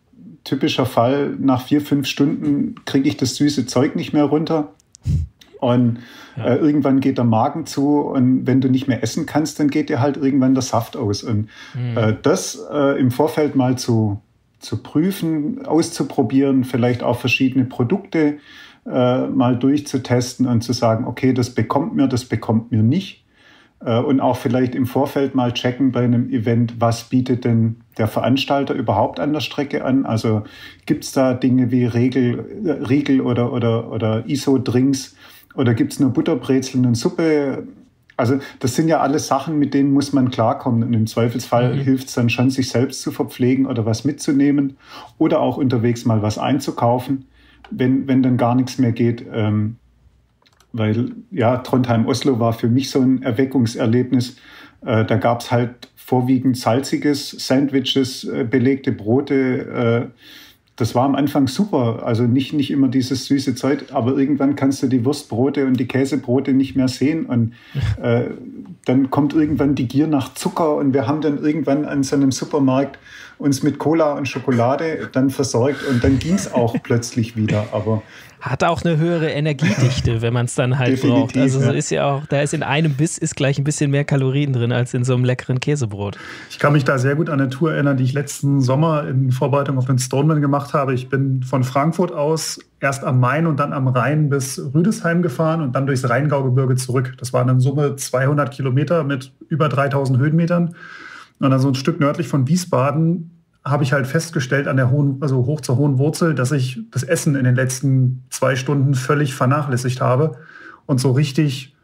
Speaker 3: typischer Fall, nach 4-5 Stunden kriege ich das süße Zeug nicht mehr runter. Und irgendwann geht der Magen zu und wenn du nicht mehr essen kannst, dann geht dir halt irgendwann der Saft aus. Und das im Vorfeld mal zu prüfen, auszuprobieren, vielleicht auch verschiedene Produkte mal durchzutesten und zu sagen, okay, das bekommt mir nicht. Und auch vielleicht im Vorfeld mal checken bei einem Event, was bietet denn der Veranstalter überhaupt an der Strecke an? Also gibt es da Dinge wie Riegel oder ISO-Drinks oder gibt es nur Butterbrezeln und Suppe? Also das sind ja alles Sachen, mit denen muss man klarkommen. Und im Zweifelsfall hilft es dann schon, sich selbst zu verpflegen oder was mitzunehmen oder auch unterwegs mal was einzukaufen, wenn dann gar nichts mehr geht. Weil ja, Trondheim-Oslo war für mich so ein Erweckungserlebnis. Da gab es halt vorwiegend salziges, Sandwiches, belegte Brote. Das war am Anfang super. Also nicht immer dieses süße Zeug, aber irgendwann kannst du die Wurstbrote und die Käsebrote nicht mehr sehen. Und dann kommt irgendwann die Gier nach Zucker. Und wir haben dann irgendwann an so einem Supermarkt uns mit Cola und Schokolade dann versorgt. Und dann ging es auch plötzlich wieder. Aber
Speaker 2: hat auch eine höhere Energiedichte, wenn man es dann halt braucht. Also so ist ja auch, da ist in einem Biss ist gleich ein bisschen mehr Kalorien drin als in so einem leckeren Käsebrot.
Speaker 4: Ich kann mich da sehr gut an eine Tour erinnern, die ich letzten Sommer in Vorbereitung auf den Stoneman gemacht habe. Ich bin von Frankfurt aus erst am Main und dann am Rhein bis Rüdesheim gefahren und dann durchs Rheingaugebirge zurück. Das waren in Summe 200 Kilometer mit über 3000 Höhenmetern. Und dann so ein Stück nördlich von Wiesbaden habe ich halt festgestellt hoch zur Hohen Wurzel, dass ich das Essen in den letzten 2 Stunden völlig vernachlässigt habe und so richtig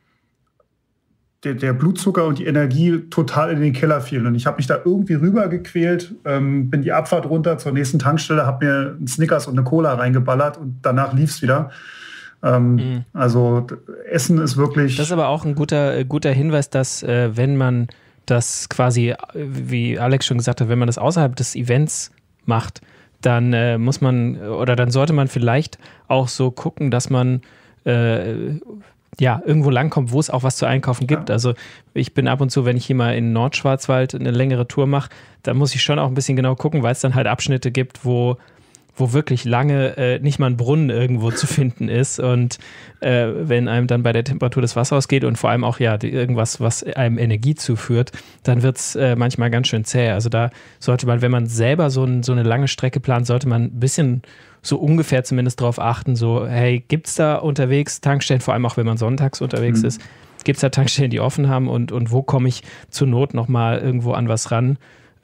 Speaker 4: der Blutzucker und die Energie total in den Keller fielen. Und ich habe mich da irgendwie rübergequält, bin die Abfahrt runter zur nächsten Tankstelle, habe mir einen Snickers und eine Cola reingeballert und danach lief es wieder. Also Essen ist wirklich...
Speaker 2: Das ist aber auch ein guter Hinweis, dass wenn man das quasi, wie Alex schon gesagt hat, wenn man das außerhalb des Events macht, dann dann sollte man vielleicht auch so gucken, dass man irgendwo langkommt, wo es auch was zu einkaufen gibt. Ja. Also ich bin ab und zu, wenn ich hier mal in Nordschwarzwald eine längere Tour mache, da muss ich schon auch ein bisschen genau gucken, weil es dann halt Abschnitte gibt, wo wirklich lange nicht mal ein Brunnen irgendwo zu finden ist und wenn einem dann bei der Temperatur das Wasser ausgeht und vor allem auch irgendwas, was einem Energie zuführt, dann wird es manchmal ganz schön zäh. Also da sollte man, wenn man selber so eine lange Strecke plant, sollte man ein bisschen so ungefähr zumindest drauf achten, so hey, gibt es da unterwegs Tankstellen, vor allem auch wenn man sonntags unterwegs ist, gibt es da Tankstellen, die offen haben und wo komme ich zur Not nochmal irgendwo an was ran?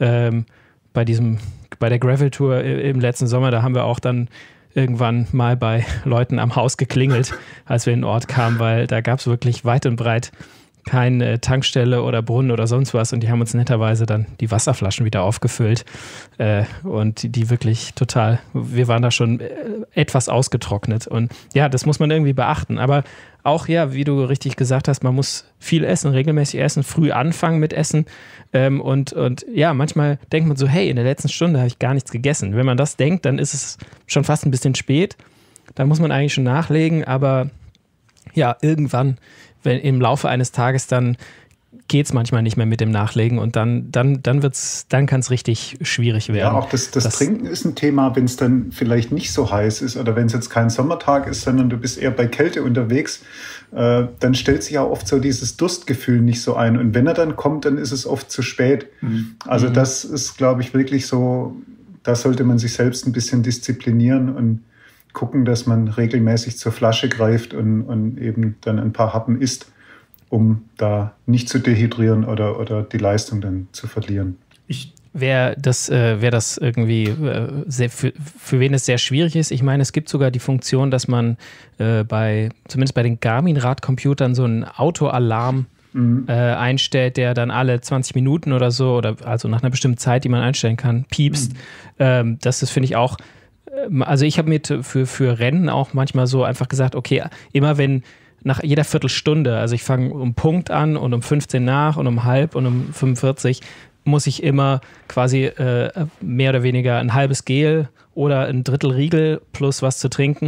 Speaker 2: Bei der Gravel-Tour im letzten Sommer, da haben wir auch dann irgendwann mal bei Leuten am Haus geklingelt, als wir in den Ort kamen, weil da gab es wirklich weit und breit keine Tankstelle oder Brunnen oder sonst was und die haben uns netterweise dann die Wasserflaschen wieder aufgefüllt und die wirklich total, wir waren da schon etwas ausgetrocknet und ja, das muss man irgendwie beachten, aber auch wie du richtig gesagt hast, man muss viel essen, regelmäßig essen, früh anfangen mit Essen und manchmal denkt man so, hey, in der letzten Stunde habe ich gar nichts gegessen. Wenn man das denkt, dann ist es schon fast ein bisschen spät, dann muss man eigentlich schon nachlegen, aber ja, irgendwann, wenn im Laufe eines Tages, dann geht es manchmal nicht mehr mit dem Nachlegen und dann kann es richtig schwierig werden.
Speaker 3: Ja, auch das Trinken ist ein Thema, wenn es dann vielleicht nicht so heiß ist oder wenn es jetzt kein Sommertag ist, sondern du bist eher bei Kälte unterwegs, dann stellt sich auch oft so dieses Durstgefühl nicht so ein. Und wenn er dann kommt, dann ist es oft zu spät. Also das ist, glaube ich, wirklich so, da sollte man sich selbst ein bisschen disziplinieren und gucken, dass man regelmäßig zur Flasche greift und eben dann ein paar Happen isst, um da nicht zu dehydrieren oder die Leistung dann zu verlieren.
Speaker 2: Wer das irgendwie für wen es sehr schwierig ist, ich meine, es gibt sogar die Funktion, dass man zumindest bei den Garmin-Radcomputern so einen Autoalarm einstellt, der dann alle 20 Minuten oder so, oder also nach einer bestimmten Zeit, die man einstellen kann, piepst. Das ist, finde ich, auch, also ich habe mir für Rennen auch manchmal so einfach gesagt, okay, immer wenn nach jeder Viertelstunde, also ich fange um Punkt an und um 15 nach und um halb und um 45 muss ich immer quasi mehr oder weniger ein halbes Gel oder ein Drittel Riegel plus was zu trinken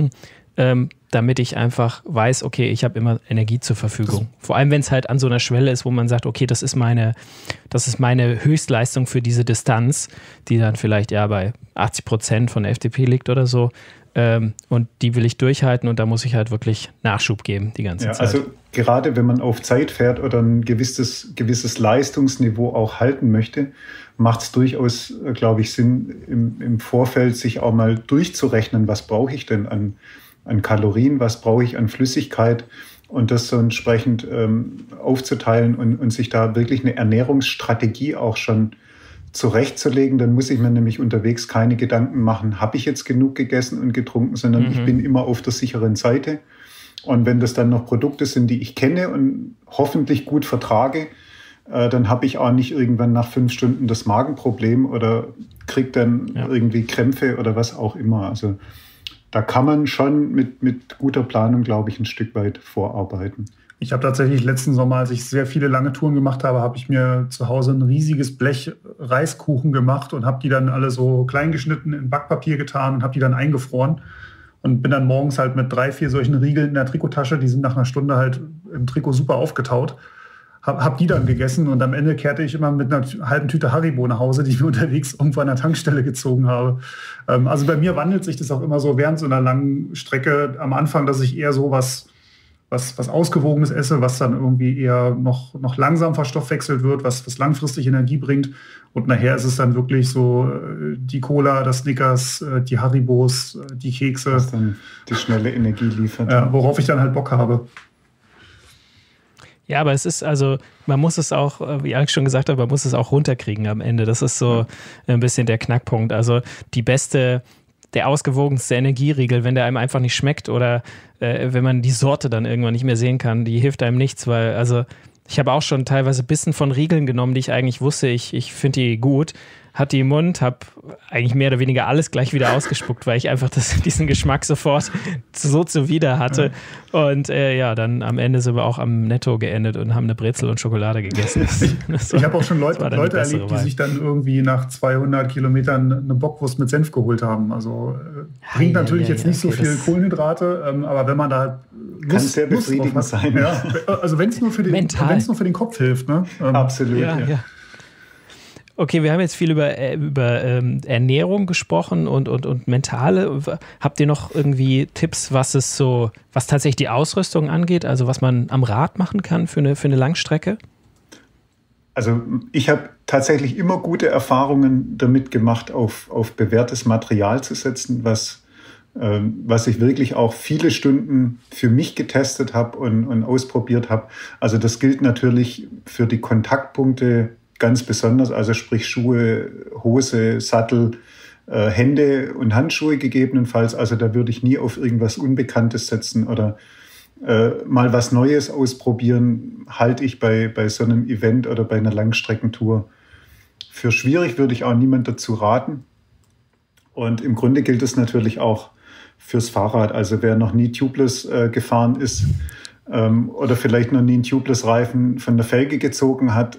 Speaker 2: damit ich einfach weiß, okay, ich habe immer Energie zur Verfügung. Vor allem, wenn es halt an so einer Schwelle ist, wo man sagt, okay, das ist meine Höchstleistung für diese Distanz, die dann vielleicht bei 80% von der FDP liegt oder so. Und die will ich durchhalten und da muss ich halt wirklich Nachschub geben die ganze Zeit.
Speaker 3: Also gerade wenn man auf Zeit fährt oder ein gewisses Leistungsniveau auch halten möchte, macht es durchaus, glaube ich, Sinn, im Vorfeld sich auch mal durchzurechnen, was brauche ich denn an Kalorien, was brauche ich an Flüssigkeit und das so entsprechend aufzuteilen und sich da wirklich eine Ernährungsstrategie auch schon zurechtzulegen. Dann muss ich mir nämlich unterwegs keine Gedanken machen, habe ich jetzt genug gegessen und getrunken, sondern ich bin immer auf der sicheren Seite. Und wenn das dann noch Produkte sind, die ich kenne und hoffentlich gut vertrage, dann habe ich auch nicht irgendwann nach 5 Stunden das Magenproblem oder kriege dann irgendwie Krämpfe oder was auch immer. Also da kann man schon mit guter Planung, glaube ich, ein Stück weit vorarbeiten.
Speaker 4: Ich habe tatsächlich letzten Sommer, als ich sehr viele lange Touren gemacht habe, habe ich mir zu Hause ein riesiges Blech Reiskuchen gemacht und habe die dann alle so klein geschnitten in Backpapier getan und habe die dann eingefroren und bin dann morgens halt mit 3, 4 solchen Riegeln in der Trikottasche, die sind nach einer Stunde halt im Trikot super aufgetaut, hab die dann gegessen und am Ende kehrte ich immer mit einer halben Tüte Haribo nach Hause, die ich mir unterwegs irgendwo an der Tankstelle gezogen habe. Also bei mir wandelt sich das auch immer so während so einer langen Strecke am Anfang, dass ich eher so was Ausgewogenes esse, was dann irgendwie eher noch langsam verstoffwechselt wird, was langfristig Energie bringt. Und nachher ist es dann wirklich so die Cola, das Snickers, die Haribos, die Kekse.
Speaker 3: Was dann die schnelle Energie liefert.
Speaker 4: Ja, worauf ich dann halt Bock habe.
Speaker 2: Ja, aber es ist also, man muss es auch, wie Alex schon gesagt hat, man muss es auch runterkriegen am Ende. Das ist so ein bisschen der Knackpunkt. Also der ausgewogenste Energieriegel, wenn der einem einfach nicht schmeckt oder wenn man die Sorte dann irgendwann nicht mehr sehen kann, die hilft einem nichts, weil also ich habe auch schon teilweise Bissen von Riegeln genommen, die ich eigentlich wusste, ich finde die gut, hatte die im Mund, habe eigentlich mehr oder weniger alles gleich wieder ausgespuckt, weil ich einfach diesen Geschmack sofort so zuwider hatte. Und dann am Ende sind wir auch am Netto geendet und haben eine Brezel und Schokolade gegessen.
Speaker 4: Ich habe auch schon Leute erlebt, die sich dann irgendwie nach 200 Kilometern eine Bockwurst mit Senf geholt haben. Also bringt natürlich jetzt nicht so viel Kohlenhydrate, aber wenn man da halt
Speaker 3: kann sehr befriedigend sein.
Speaker 4: Ja, also wenn es nur für den Kopf hilft. Ne?
Speaker 3: Absolut.
Speaker 2: Ja. Okay, wir haben jetzt viel über Ernährung gesprochen und mentale. Habt ihr noch irgendwie Tipps, was tatsächlich die Ausrüstung angeht, also was man am Rad machen kann für eine Langstrecke?
Speaker 3: Also ich habe tatsächlich immer gute Erfahrungen damit gemacht, auf bewährtes Material zu setzen, was ich wirklich auch viele Stunden für mich getestet habe und ausprobiert habe. Also das gilt natürlich für die Kontaktpunkte ganz besonders, also sprich Schuhe, Hose, Sattel, Hände und Handschuhe gegebenenfalls. Also da würde ich nie auf irgendwas Unbekanntes setzen oder mal was Neues ausprobieren, halte ich bei so einem Event oder bei einer Langstreckentour für schwierig, würde ich auch niemand dazu raten. Und im Grunde gilt es natürlich auch fürs Fahrrad. Also wer noch nie Tubeless gefahren ist oder vielleicht noch nie einen Tubeless-Reifen von der Felge gezogen hat,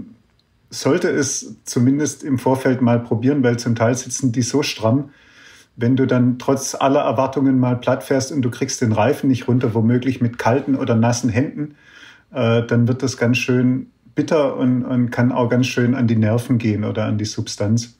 Speaker 3: sollte es zumindest im Vorfeld mal probieren, weil zum Teil sitzen die so stramm, wenn du dann trotz aller Erwartungen mal platt fährst und du kriegst den Reifen nicht runter, womöglich mit kalten oder nassen Händen, dann wird das ganz schön bitter und kann auch ganz schön an die Nerven gehen oder an die Substanz.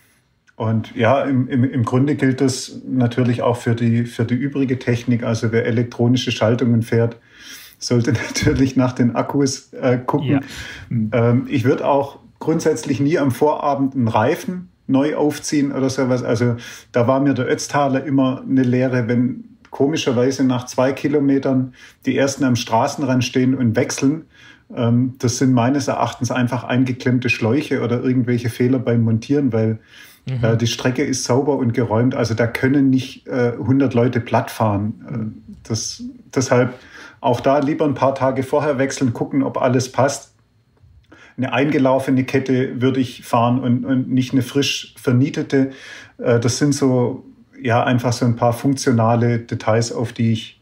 Speaker 3: Und ja, im Grunde gilt das natürlich auch für die übrige Technik. Also wer elektronische Schaltungen fährt, sollte natürlich nach den Akkus gucken. Ja. Ich würde auch grundsätzlich nie am Vorabend einen Reifen neu aufziehen oder sowas. Also da war mir der Ötztaler immer eine Lehre, wenn komischerweise nach 2 Kilometern die Ersten am Straßenrand stehen und wechseln. Das sind meines Erachtens einfach eingeklemmte Schläuche oder irgendwelche Fehler beim Montieren, weil die Strecke ist sauber und geräumt. Also da können nicht 100 Leute platt fahren. Deshalb auch da lieber ein paar Tage vorher wechseln, gucken, ob alles passt. Eine eingelaufene Kette würde ich fahren und nicht eine frisch vernietete. Das sind einfach so ein paar funktionale Details, auf die ich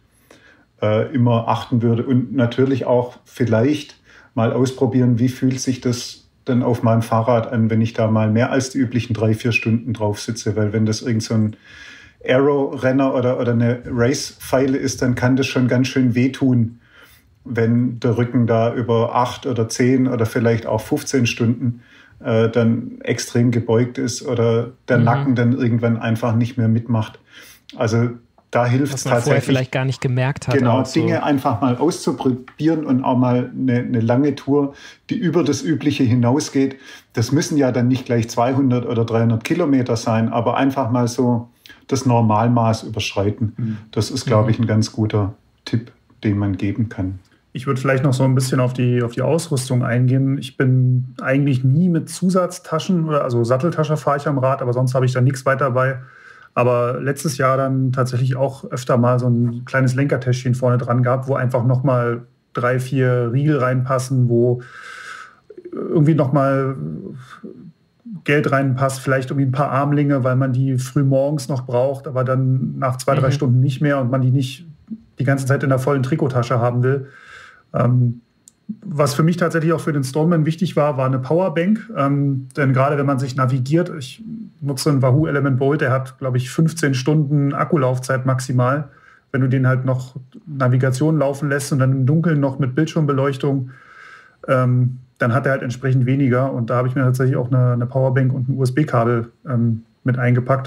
Speaker 3: immer achten würde. Und natürlich auch vielleicht mal ausprobieren, wie fühlt sich das dann auf meinem Fahrrad an, wenn ich da mal mehr als die üblichen 3-4 Stunden drauf sitze. Weil wenn das irgend so ein Aero-Renner oder eine Race-Pfeile ist, dann kann das schon ganz schön wehtun, wenn der Rücken da über 8 oder 10 oder vielleicht auch 15 Stunden dann extrem gebeugt ist oder der Nacken dann irgendwann einfach nicht mehr mitmacht. Also da hilft es tatsächlich. Was man vorher
Speaker 2: vielleicht gar nicht gemerkt hat.
Speaker 3: Genau, Dinge einfach mal auszuprobieren und auch mal eine lange Tour, die über das Übliche hinausgeht. Das müssen ja dann nicht gleich 200 oder 300 Kilometer sein, aber einfach mal so das Normalmaß überschreiten. Das ist, glaube ich, ein ganz guter Tipp, den man geben kann.
Speaker 4: Ich würde vielleicht noch so ein bisschen auf die Ausrüstung eingehen. Ich bin eigentlich nie mit Zusatztaschen, also Satteltasche fahre ich am Rad, aber sonst habe ich da nichts weiter bei. Aber letztes Jahr dann tatsächlich auch öfter mal so ein kleines Lenkertäschchen vorne dran gehabt, wo einfach nochmal 3, 4 Riegel reinpassen, wo irgendwie nochmal Geld reinpasst, vielleicht irgendwie ein paar Armlinge, weil man die früh morgens noch braucht, aber dann nach 2, 3 Stunden nicht mehr und man die nicht die ganze Zeit in der vollen Trikottasche haben will. Was für mich tatsächlich auch für den Strongman wichtig war eine Powerbank. Denn gerade wenn man sich navigiert, ich nutze einen Wahoo Element Bolt, der hat, glaube ich, 15 Stunden Akkulaufzeit maximal. Wenn du den halt noch Navigation laufen lässt und dann im Dunkeln noch mit Bildschirmbeleuchtung, dann hat er halt entsprechend weniger. Und da habe ich mir tatsächlich auch eine Powerbank und ein USB-Kabel mit eingepackt.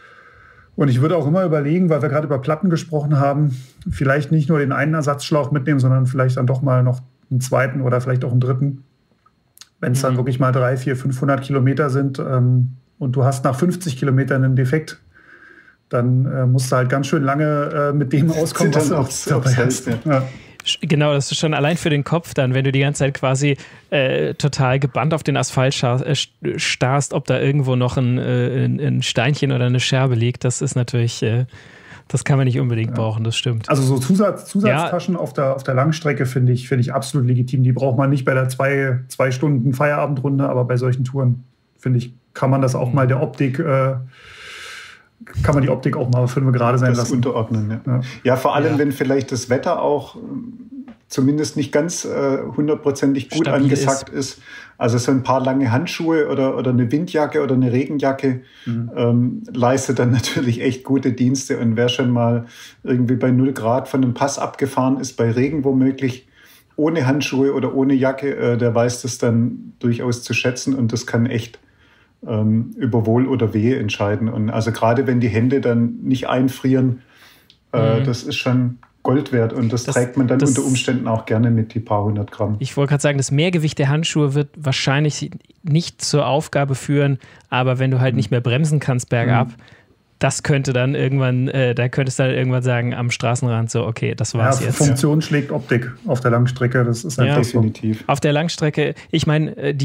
Speaker 4: Und ich würde auch immer überlegen, weil wir gerade über Platten gesprochen haben, vielleicht nicht nur den einen Ersatzschlauch mitnehmen, sondern vielleicht dann doch mal noch einen zweiten oder vielleicht auch einen dritten. Wenn es dann wirklich mal 300, 400, 500 Kilometer sind und du hast nach 50 Kilometern einen Defekt, dann musst du halt ganz schön lange mit dem auskommen, was du auch dabei hast. Ja.
Speaker 2: Genau, das ist schon allein für den Kopf dann, wenn du die ganze Zeit quasi total gebannt auf den Asphalt starrst, ob da irgendwo noch ein Steinchen oder eine Scherbe liegt. Das ist natürlich, das kann man nicht unbedingt brauchen, das stimmt.
Speaker 4: Also so Zusatztaschen auf der Langstrecke finde ich absolut legitim. Die braucht man nicht bei der 2 Stunden Feierabendrunde, aber bei solchen Touren, finde ich, kann man das auch mal der Optik kann man die Optik auch mal 5 Grad sein lassen.
Speaker 3: Unterordnen, ja, vor allem, wenn vielleicht das Wetter auch zumindest nicht ganz 100%ig gut stabil angesagt ist. Also so ein paar lange Handschuhe oder eine Windjacke oder eine Regenjacke leistet dann natürlich echt gute Dienste. Und wer schon mal irgendwie bei 0 Grad von einem Pass abgefahren ist, bei Regen womöglich, ohne Handschuhe oder ohne Jacke, der weiß das dann durchaus zu schätzen und das kann echt über Wohl oder Wehe entscheiden. Und also gerade wenn die Hände dann nicht einfrieren, das ist schon Gold wert und das trägt man dann unter Umständen auch gerne mit, die paar 100 Gramm.
Speaker 2: Ich wollte gerade sagen, das Mehrgewicht der Handschuhe wird wahrscheinlich nicht zur Aufgabe führen, aber wenn du halt nicht mehr bremsen kannst bergab, das könnte dann irgendwann, da könntest du dann irgendwann sagen am Straßenrand so, okay, das war's jetzt.
Speaker 4: Funktion schlägt Optik auf der Langstrecke, das ist einfach
Speaker 3: definitiv.
Speaker 2: So. Auf der Langstrecke, ich meine,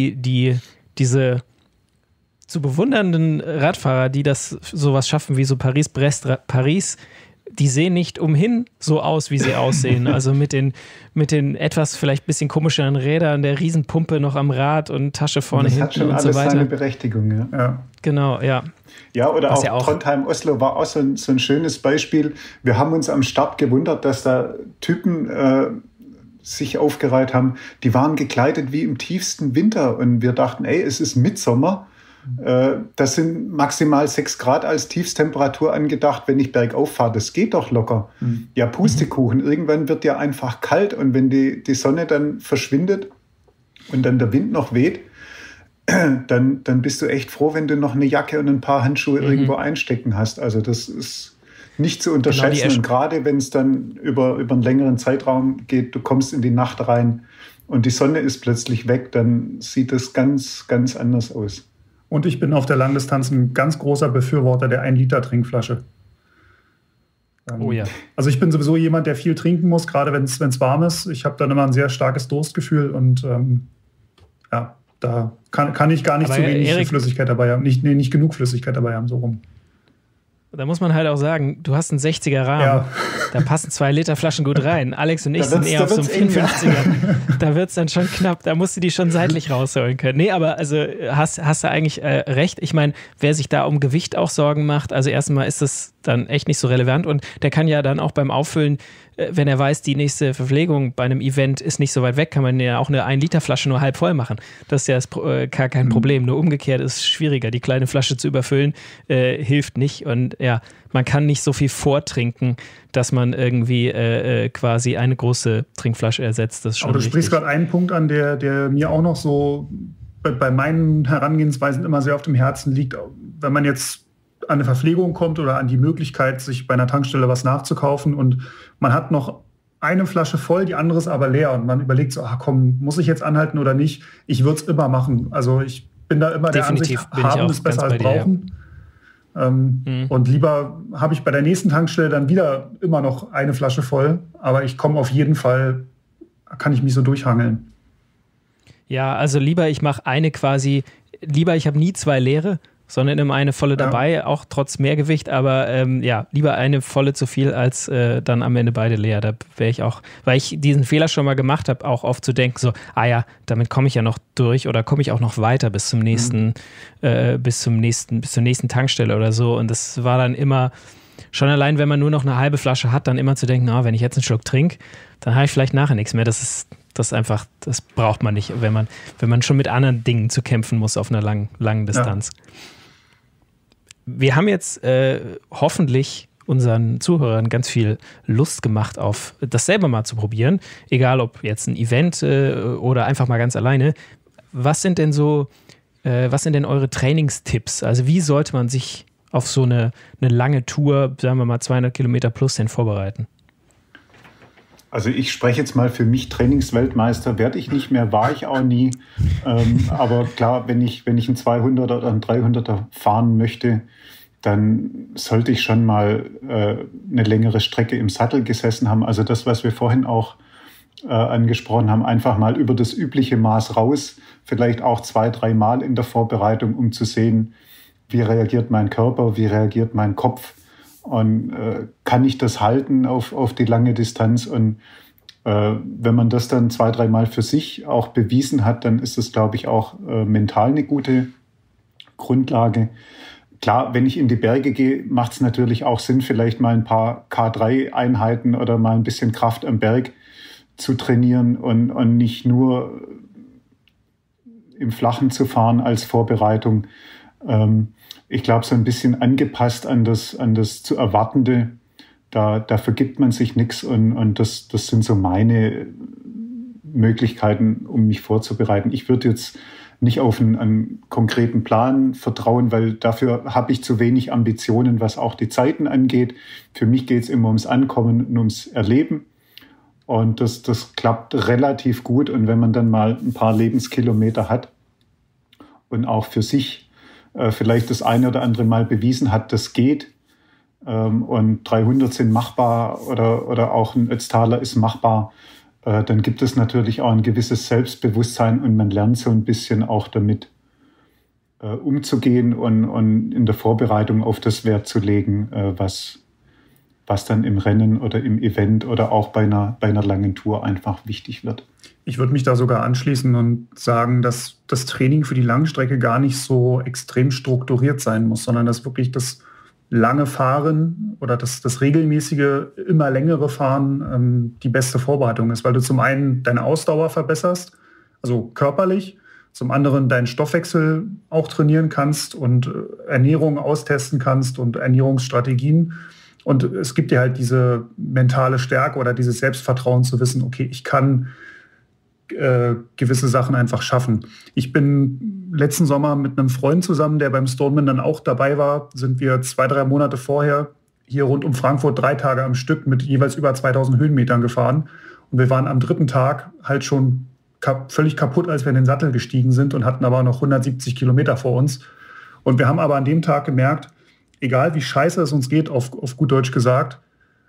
Speaker 2: diese zu bewundernden Radfahrer, die das sowas schaffen wie so Paris, die sehen nicht umhin so aus, wie sie aussehen. Also mit den etwas vielleicht ein bisschen komischeren Rädern, der Riesenpumpe noch am Rad und Tasche vorne hinten und so weiter. Das hat schon alles
Speaker 3: seine Berechtigung, ja.
Speaker 2: Genau, ja.
Speaker 3: Ja, oder auch Trondheim-Oslo war auch so ein schönes Beispiel. Wir haben uns am Start gewundert, dass da Typen sich aufgereiht haben, die waren gekleidet wie im tiefsten Winter und wir dachten, es ist Mitsommer. Das sind maximal 6 Grad als Tiefstemperatur angedacht, wenn ich bergauf fahre. Das geht doch locker. Ja, Pustekuchen. Irgendwann wird ja einfach kalt und wenn die Sonne dann verschwindet und dann der Wind noch weht, dann bist du echt froh, wenn du noch eine Jacke und ein paar Handschuhe irgendwo einstecken hast. Also das ist nicht zu unterschätzen. Genau, und gerade wenn es dann über einen längeren Zeitraum geht, du kommst in die Nacht rein und die Sonne ist plötzlich weg, dann sieht das ganz, ganz anders aus.
Speaker 4: Und ich bin auf der Langdistanz ein ganz großer Befürworter der 1-Liter-Trinkflasche.
Speaker 2: Oh ja.
Speaker 4: Also ich bin sowieso jemand, der viel trinken muss, gerade wenn es warm ist. Ich habe dann immer ein sehr starkes Durstgefühl und da kann ich gar nicht zu wenig Flüssigkeit dabei haben. Nicht genug Flüssigkeit dabei haben, so rum.
Speaker 2: Da muss man halt auch sagen, du hast einen 60er Rahmen, da passen 2 Liter Flaschen gut rein. Alex und ich sind eher auf so einem 54er. Da wird es dann schon knapp, da musst du die schon seitlich rausholen können. Nee, aber also hast du eigentlich recht. Ich meine, wer sich da um Gewicht auch Sorgen macht, also erstmal ist das dann echt nicht so relevant und der kann ja dann auch beim Auffüllen, wenn er weiß, die nächste Verpflegung bei einem Event ist nicht so weit weg, kann man ja auch eine 1-Liter-Flasche nur halb voll machen. Das ist ja gar kein Problem. Nur umgekehrt ist es schwieriger. Die kleine Flasche zu überfüllen hilft nicht und ja, man kann nicht so viel vortrinken, dass man irgendwie quasi eine große Trinkflasche ersetzt. Das ist schon
Speaker 4: Aber du sprichst gerade einen Punkt an, der mir auch noch so bei meinen Herangehensweisen immer sehr auf dem Herzen liegt. Wenn man jetzt an eine Verpflegung kommt oder an die Möglichkeit, sich bei einer Tankstelle was nachzukaufen und man hat noch eine Flasche voll, die andere ist aber leer und man überlegt so, komm, muss ich jetzt anhalten oder nicht? Ich würde es immer machen. Also ich bin da immer
Speaker 2: Definitiv,
Speaker 4: der Ansicht, haben ist besser als brauchen. Ja. Und lieber habe ich bei der nächsten Tankstelle dann wieder immer noch eine Flasche voll, aber ich komme auf jeden Fall, kann ich mich so durchhangeln.
Speaker 2: Ja, also lieber ich mache eine quasi, lieber ich habe nie 2 leere, sondern immer eine volle dabei, auch trotz Mehrgewicht, aber lieber eine volle zu viel, als dann am Ende beide leer. Da wäre ich auch, weil ich diesen Fehler schon mal gemacht habe, auch oft zu denken, so, damit komme ich ja noch durch oder komme ich auch noch weiter bis zum nächsten, bis zur nächsten Tankstelle oder so. Und das war dann immer, schon allein, wenn man nur noch eine halbe Flasche hat, dann immer zu denken, wenn ich jetzt einen Schluck trinke, dann habe ich vielleicht nachher nichts mehr. Das braucht man nicht, wenn man schon mit anderen Dingen zu kämpfen muss auf einer langen Distanz. Ja. Wir haben jetzt hoffentlich unseren Zuhörern ganz viel Lust gemacht, auf das selber mal zu probieren. Egal, ob jetzt ein Event oder einfach mal ganz alleine. Was sind denn eure Trainingstipps? Also wie sollte man sich auf so eine lange Tour, sagen wir mal 200 Kilometer plus, denn vorbereiten?
Speaker 3: Also ich spreche jetzt mal für mich, Trainingsweltmeister werde ich nicht mehr, war ich auch nie. Aber klar, wenn ich einen 200er oder einen 300er fahren möchte, dann sollte ich schon mal eine längere Strecke im Sattel gesessen haben. Also das, was wir vorhin auch angesprochen haben, einfach mal über das übliche Maß raus, vielleicht auch 2-3 Mal in der Vorbereitung, um zu sehen, wie reagiert mein Körper, wie reagiert mein Kopf. Und kann ich das halten auf die lange Distanz? Und wenn man das dann 2-3 Mal für sich auch bewiesen hat, dann ist das, glaube ich, auch mental eine gute Grundlage. Klar, wenn ich in die Berge gehe, macht es natürlich auch Sinn, vielleicht mal ein paar K3-Einheiten oder mal ein bisschen Kraft am Berg zu trainieren und nicht nur im Flachen zu fahren als Vorbereitung. Ich glaube, so ein bisschen angepasst an das zu Erwartende, da vergibt man sich nichts und das sind so meine Möglichkeiten, um mich vorzubereiten. Ich würde jetzt nicht auf einen konkreten Plan vertrauen, weil dafür habe ich zu wenig Ambitionen, was auch die Zeiten angeht. Für mich geht es immer ums Ankommen und ums Erleben und das klappt relativ gut. Und wenn man dann mal ein paar Lebenskilometer hat und auch für sich vielleicht das eine oder andere Mal bewiesen hat, das geht und 300 sind machbar oder auch ein Ötztaler ist machbar, dann gibt es natürlich auch ein gewisses Selbstbewusstsein und man lernt so ein bisschen auch damit umzugehen und in der Vorbereitung auf das Wert zu legen, was dann im Rennen oder im Event oder auch bei einer langen Tour einfach wichtig wird.
Speaker 4: Ich würde mich da sogar anschließen und sagen, dass das Training für die Langstrecke gar nicht so extrem strukturiert sein muss, sondern dass wirklich das lange Fahren oder das regelmäßige, immer längere Fahren die beste Vorbereitung ist, weil du zum einen deine Ausdauer verbesserst, also körperlich, zum anderen deinen Stoffwechsel auch trainieren kannst und Ernährung austesten kannst und Ernährungsstrategien. Und es gibt dir halt diese mentale Stärke oder dieses Selbstvertrauen zu wissen, okay, ich kann gewisse Sachen einfach schaffen. Ich bin letzten Sommer mit einem Freund zusammen, der beim Stoneman dann auch dabei war, sind wir 2-3 Monate vorher hier rund um Frankfurt 3 Tage am Stück mit jeweils über 2000 Höhenmetern gefahren. Und wir waren am 3. Tag halt schon völlig kaputt, als wir in den Sattel gestiegen sind und hatten aber noch 170 Kilometer vor uns. Und wir haben aber an dem Tag gemerkt, egal wie scheiße es uns geht, auf gut Deutsch gesagt,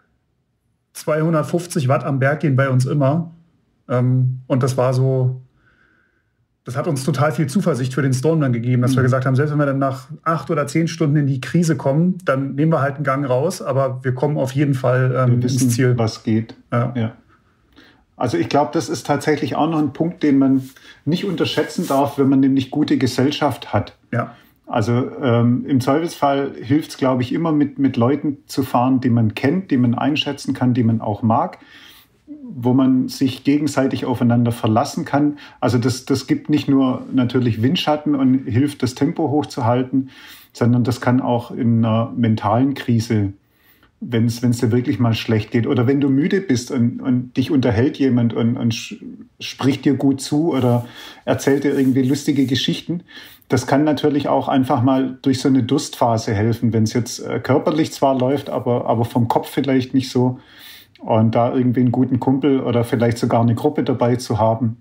Speaker 4: 250 Watt am Berg gehen bei uns immer. Und das war so, das hat uns total viel Zuversicht für den Stoneman gegeben, dass wir gesagt haben, selbst wenn wir dann nach 8 oder 10 Stunden in die Krise kommen, dann nehmen wir halt einen Gang raus, aber wir kommen auf jeden Fall ins Ziel.
Speaker 3: Was geht. Ja. Also ich glaube, das ist tatsächlich auch noch ein Punkt, den man nicht unterschätzen darf, wenn man nämlich gute Gesellschaft hat.
Speaker 4: Ja.
Speaker 3: Also im Zweifelsfall hilft es, glaube ich, immer mit Leuten zu fahren, die man kennt, die man einschätzen kann, die man auch mag, wo man sich gegenseitig aufeinander verlassen kann. Also das gibt nicht nur natürlich Windschatten und hilft, das Tempo hochzuhalten, sondern das kann auch in einer mentalen Krise, wenn es dir wirklich mal schlecht geht oder wenn du müde bist und dich unterhält jemand und spricht dir gut zu oder erzählt dir irgendwie lustige Geschichten. Das kann natürlich auch einfach mal durch so eine Durstphase helfen, wenn es jetzt körperlich zwar läuft, aber vom Kopf vielleicht nicht so. Und da irgendwie einen guten Kumpel oder vielleicht sogar eine Gruppe dabei zu haben,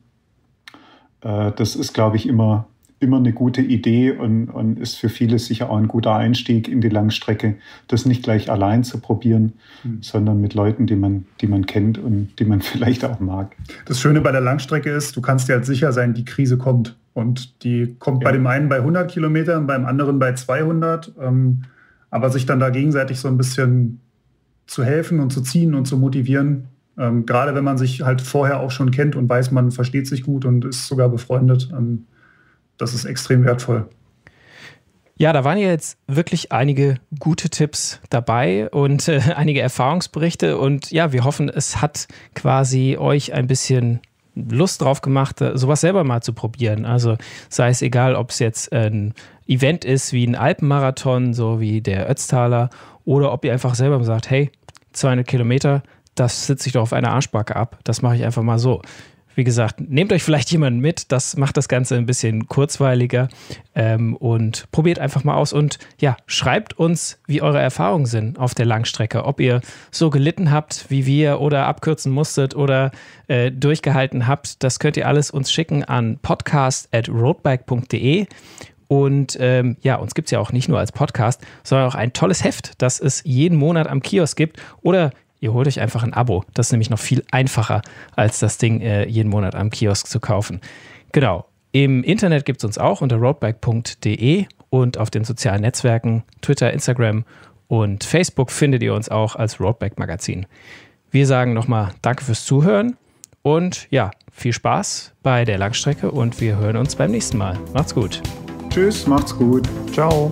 Speaker 3: das ist, glaube ich, immer eine gute Idee und ist für viele sicher auch ein guter Einstieg in die Langstrecke, das nicht gleich allein zu probieren, sondern mit Leuten, die man kennt und die man vielleicht auch mag.
Speaker 4: Das Schöne bei der Langstrecke ist, du kannst dir halt sicher sein, die Krise kommt. Und die kommt bei dem einen bei 100 Kilometern, beim anderen bei 200. Aber sich dann da gegenseitig so ein bisschen zu helfen und zu ziehen und zu motivieren, gerade wenn man sich halt vorher auch schon kennt und weiß, man versteht sich gut und ist sogar befreundet, das ist extrem wertvoll.
Speaker 2: Ja, da waren ja jetzt wirklich einige gute Tipps dabei und einige Erfahrungsberichte. Und ja, wir hoffen, es hat quasi euch ein bisschen Lust drauf gemacht, sowas selber mal zu probieren. Also sei es egal, ob es jetzt ein Event ist wie ein Alpenmarathon, so wie der Ötztaler, oder ob ihr einfach selber sagt, hey, 200 Kilometer, das sitze ich doch auf einer Arschbacke ab. Das mache ich einfach mal so. Wie gesagt, nehmt euch vielleicht jemanden mit, das macht das Ganze ein bisschen kurzweiliger und probiert einfach mal aus und ja, schreibt uns, wie eure Erfahrungen sind auf der Langstrecke, ob ihr so gelitten habt wie wir oder abkürzen musstet oder durchgehalten habt. Das könnt ihr alles uns schicken an podcast@roadbike.de. Und ja, uns gibt es ja auch nicht nur als Podcast, sondern auch ein tolles Heft, das es jeden Monat am Kiosk gibt. Oder ihr holt euch einfach ein Abo. Das ist nämlich noch viel einfacher, als das Ding jeden Monat am Kiosk zu kaufen. Genau. Im Internet gibt es uns auch unter roadbike.de und auf den sozialen Netzwerken Twitter, Instagram und Facebook findet ihr uns auch als Roadbike Magazin. Wir sagen nochmal Danke fürs Zuhören und ja, viel Spaß bei der Langstrecke und wir hören uns beim nächsten Mal. Macht's gut.
Speaker 3: Tschüss, macht's gut.
Speaker 2: Ciao.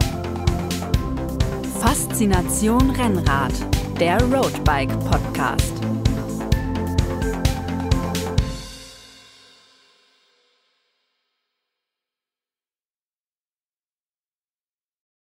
Speaker 1: Faszination Rennrad, der Roadbike Podcast.